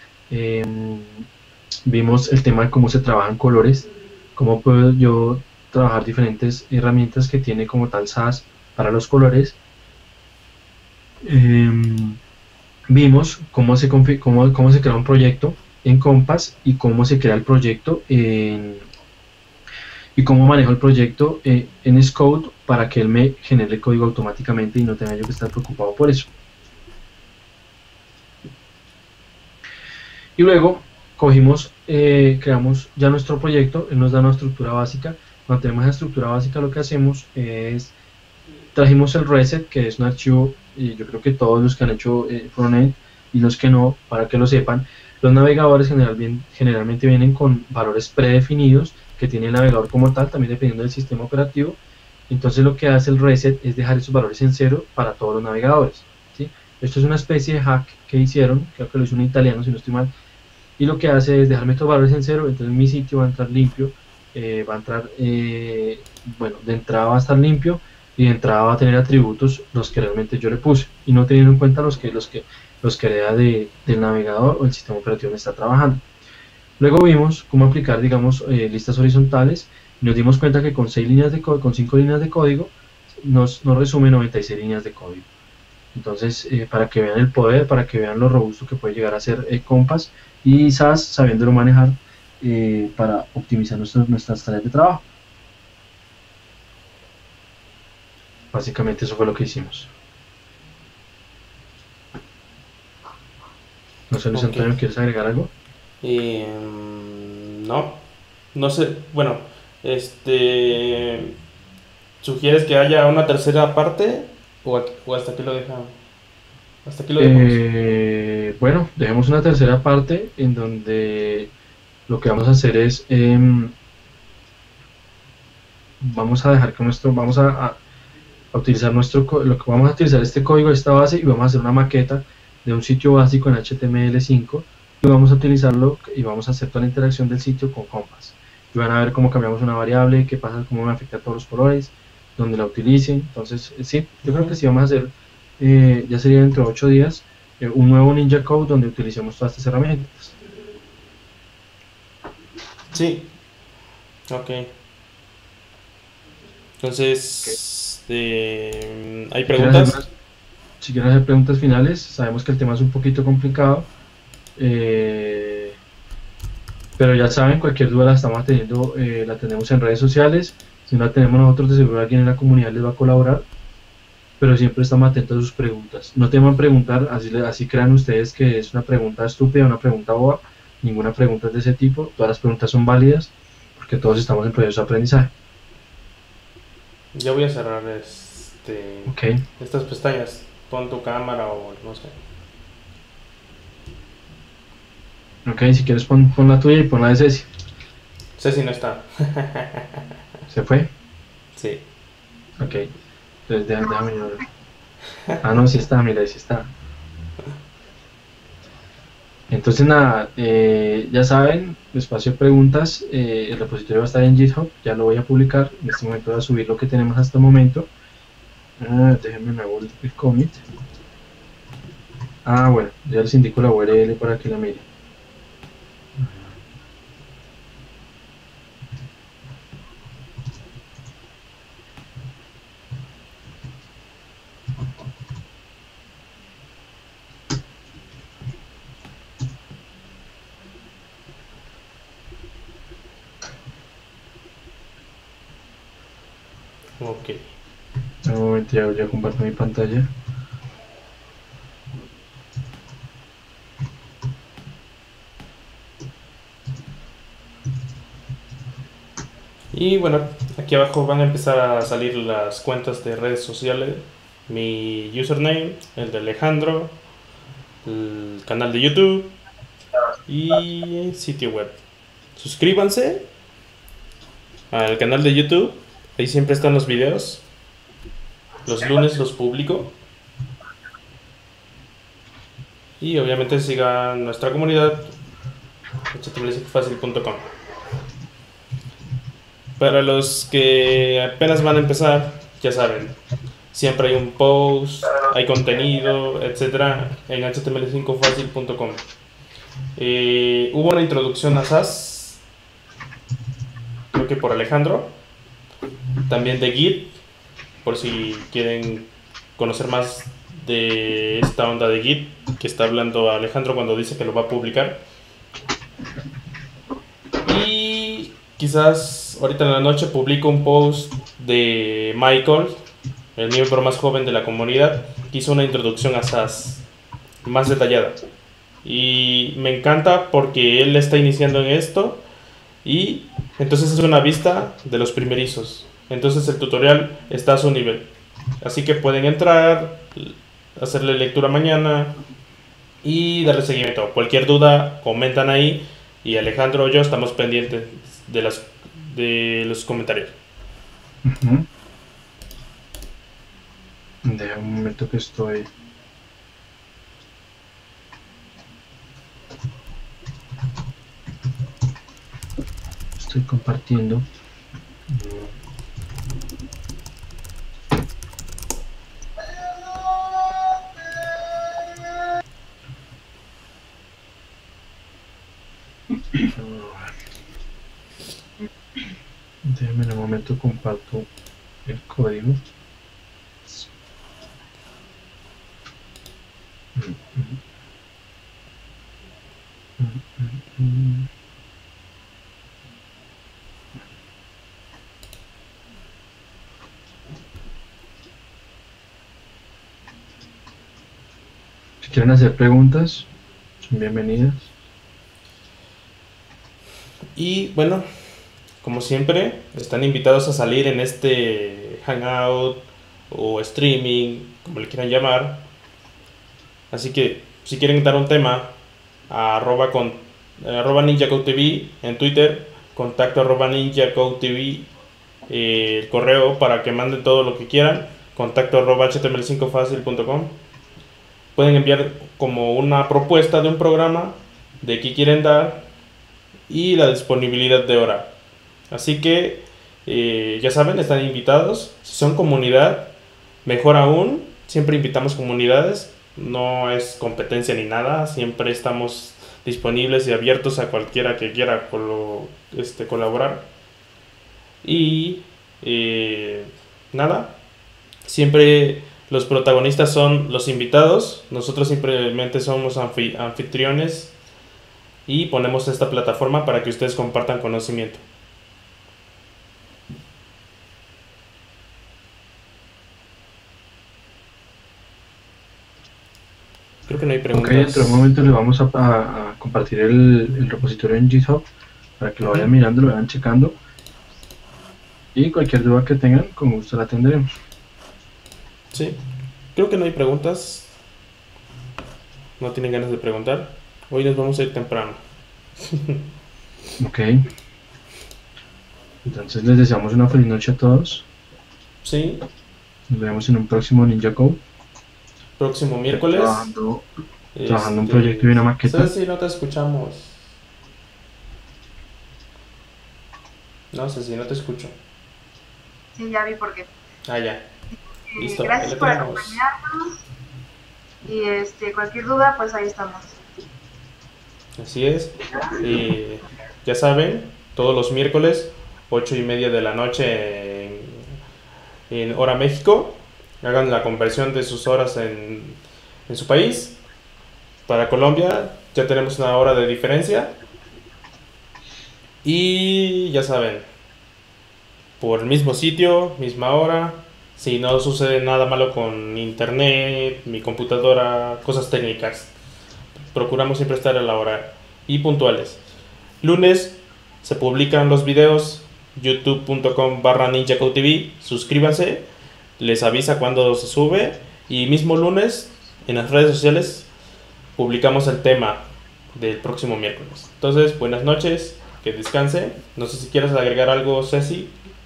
Vimos el tema de cómo se trabajan colores, cómo puedo yo trabajar diferentes herramientas que tiene como tal SAS para los colores. Vimos cómo se crea un proyecto en Compass y cómo se crea el proyecto y cómo manejo el proyecto en Scout para que él me genere el código automáticamente y no tenga yo que estar preocupado por eso. Y luego creamos ya nuestro proyecto, él nos da una estructura básica. Cuando tenemos la estructura básica, lo que hacemos es trajimos el reset, que es un archivo, y yo creo que todos los que han hecho frontend y los que no, para que lo sepan, los navegadores generalmente vienen con valores predefinidos que tiene el navegador como tal, también dependiendo del sistema operativo. Entonces lo que hace el reset es dejar esos valores en cero para todos los navegadores, ¿sí? Esto es una especie de hack que hicieron, creo que lo hizo un italiano si no estoy mal, y lo que hace es dejarme estos valores en cero. Entonces mi sitio va a entrar limpio, bueno, de entrada va a estar limpio, y de entrada va a tener atributos los que realmente yo le puse, y no teniendo en cuenta los que crea del navegador o el sistema operativo donde está trabajando. Luego vimos cómo aplicar, digamos, listas horizontales, y nos dimos cuenta que con 5 líneas de código nos resume 96 líneas de código. Entonces, para que vean el poder, para que vean lo robusto que puede llegar a ser Compass y SAS, sabiéndolo manejar para optimizar nuestras tareas de trabajo. Básicamente eso fue lo que hicimos. No sé, Luis Antonio, ¿quieres agregar algo? No sé, bueno, ¿sugieres que haya una tercera parte o hasta aquí lo dejamos? Hasta aquí lo dejamos. Bueno, dejemos una tercera parte en donde lo que vamos a hacer es vamos a dejar que vamos a utilizar vamos a utilizar este código, esta base, y vamos a hacer una maqueta de un sitio básico en HTML5, y vamos a utilizarlo y vamos a hacer toda la interacción del sitio con Compass. Y van a ver cómo cambiamos una variable, qué pasa, cómo me afecta a todos los colores, donde la utilicen. Entonces, sí, yo creo que sí vamos a hacer, ya sería dentro de 8 días, un nuevo Ninja Code donde utilicemos todas estas herramientas. Sí. Ok. Entonces, ¿hay preguntas? Si quieren hacer preguntas finales, sabemos que el tema es un poquito complicado, pero ya saben, cualquier duda la estamos teniendo, la tenemos en redes sociales. Si no la tenemos nosotros, de seguro alguien en la comunidad les va a colaborar, pero siempre estamos atentos a sus preguntas. No teman preguntar, así crean ustedes que es una pregunta estúpida, una pregunta boba. Ninguna pregunta es de ese tipo, todas las preguntas son válidas, porque todos estamos en proceso de aprendizaje. Ya voy a cerrar Ok. estas pestañas. Pon tu cámara o no sé. Ok, si quieres pon la tuya y pon la de Ceci. Ceci no está. ¿Se fue? Sí. Ok. Entonces déjame ver. Ah, no, sí está, mira, sí está. Entonces nada, ya saben, espacio de preguntas, el repositorio va a estar en GitHub, ya lo voy a publicar, en este momento voy a subir lo que tenemos hasta el momento. Déjenme me hago el commit. Bueno, ya les indico la URL para que la miren. Ok. En un momento ya comparto mi pantalla. Y bueno, aquí abajo van a empezar a salir las cuentas de redes sociales. Mi username, el de Alejandro, el canal de YouTube y sitio web. Suscríbanse al canal de YouTube, ahí siempre están los videos. Los lunes los publico. Y obviamente sigan nuestra comunidad htmlfacil.com. Para los que apenas van a empezar, ya saben, siempre hay un post, hay contenido, etcétera, en html5facil.com. Hubo una introducción a SAS, creo que por Alejandro, también de Git, por si quieren conocer más de esta onda de Git que está hablando Alejandro cuando dice que lo va a publicar. Y quizás ahorita en la noche publico un post de Michael, el miembro más joven de la comunidad, que hizo una introducción a SAS más detallada. Y me encanta porque él está iniciando en esto y entonces es una vista de los primerizos. Entonces el tutorial está a su nivel. Así que pueden entrar, hacerle lectura mañana y darle seguimiento. Cualquier duda, comentan ahí y Alejandro o yo estamos pendientes de los comentarios. Deja un momento que estoy compartiendo. Déjame en un momento comparto el código. Si quieren hacer preguntas, son bienvenidas. Y bueno, como siempre, están invitados a salir en este hangout o streaming, como le quieran llamar. Así que si quieren dar un tema a arroba ninjacodetv en Twitter, contacto arroba ninjacodetv, el correo para que manden todo lo que quieran, contacto arroba html5facil.com. Pueden enviar como una propuesta de un programa de qué quieren dar y la disponibilidad de hora. Así que ya saben, están invitados. Si son comunidad, mejor aún. Siempre invitamos comunidades. No es competencia ni nada. Siempre estamos disponibles y abiertos a cualquiera que quiera colaborar. Y nada. Siempre los protagonistas son los invitados. Nosotros simplemente somos anfitriones y ponemos esta plataforma para que ustedes compartan conocimiento. Creo que no hay Ok, preguntas. dentro de un momento les vamos a compartir el repositorio en GitHub para que lo vayan mirando, lo vayan checando. Y cualquier duda que tengan, con gusto la atenderemos. Sí, creo que no hay preguntas. No tienen ganas de preguntar. Hoy nos vamos a ir temprano. Ok. Entonces les deseamos una feliz noche a todos. Sí, Nos vemos en un próximo Ninja Code. próximo miércoles. Trabajando un proyecto y una maqueta. Ceci, no te escuchamos. No, Ceci, no te escucho. Sí, ya vi por qué. Ah, ya. Listo, Gracias ahí le por tenemos. acompañarnos. Y cualquier duda, pues ahí estamos. Así es. Ya saben, todos los miércoles, 8:30 de la noche en hora México. Hagan la conversión de sus horas en su país. Para Colombia ya tenemos una hora de diferencia. Y ya saben, por el mismo sitio, misma hora. Si no sucede nada malo con internet, mi computadora, cosas técnicas, procuramos siempre estar a la hora y puntuales. Lunes se publican los videos, youtube.com/ninjacodetv. Suscríbanse, les avisa cuando se sube. Y mismo lunes en las redes sociales publicamos el tema del próximo miércoles. Entonces, buenas noches, que descanse. No sé si quieres agregar algo, Ceci.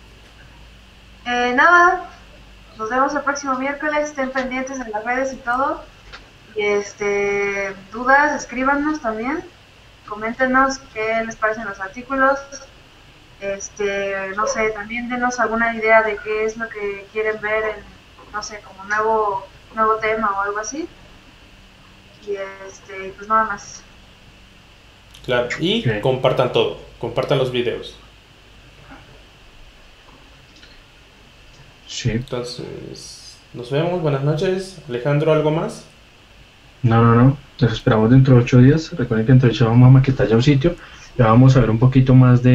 Nada, nos vemos el próximo miércoles. Estén pendientes en las redes y todo. Y dudas, escríbanos también. Coméntenos qué les parecen los artículos. No sé, también denos alguna idea de qué es lo que quieren ver en, no sé, como nuevo tema o algo así. Y pues nada más. Claro, y Ok. compartan todo, compartan los videos. Sí. Entonces, nos vemos, buenas noches. Alejandro, ¿algo más? No. Los esperamos dentro de 8 días. Recuerden que dentro de 8 días vamos a maquetar ya un sitio. Ya vamos a ver un poquito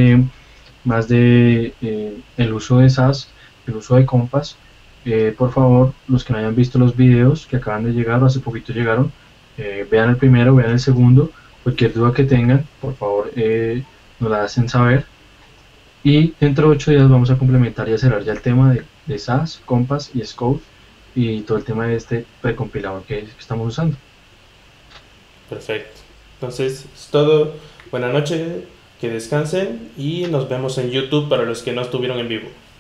más de el uso de SAS, el uso de Compass. Por favor, los que no hayan visto los videos que acaban de llegar o hace poquito llegaron, vean el primero, vean el segundo. Cualquier duda que tengan, por favor, nos la hacen saber. Y dentro de 8 días vamos a complementar y a cerrar ya el tema de SAS, Compass y Scout y todo el tema de este precompilador que estamos usando. Perfecto. Entonces, es todo. Buenas noches, que descansen y nos vemos en YouTube para los que no estuvieron en vivo.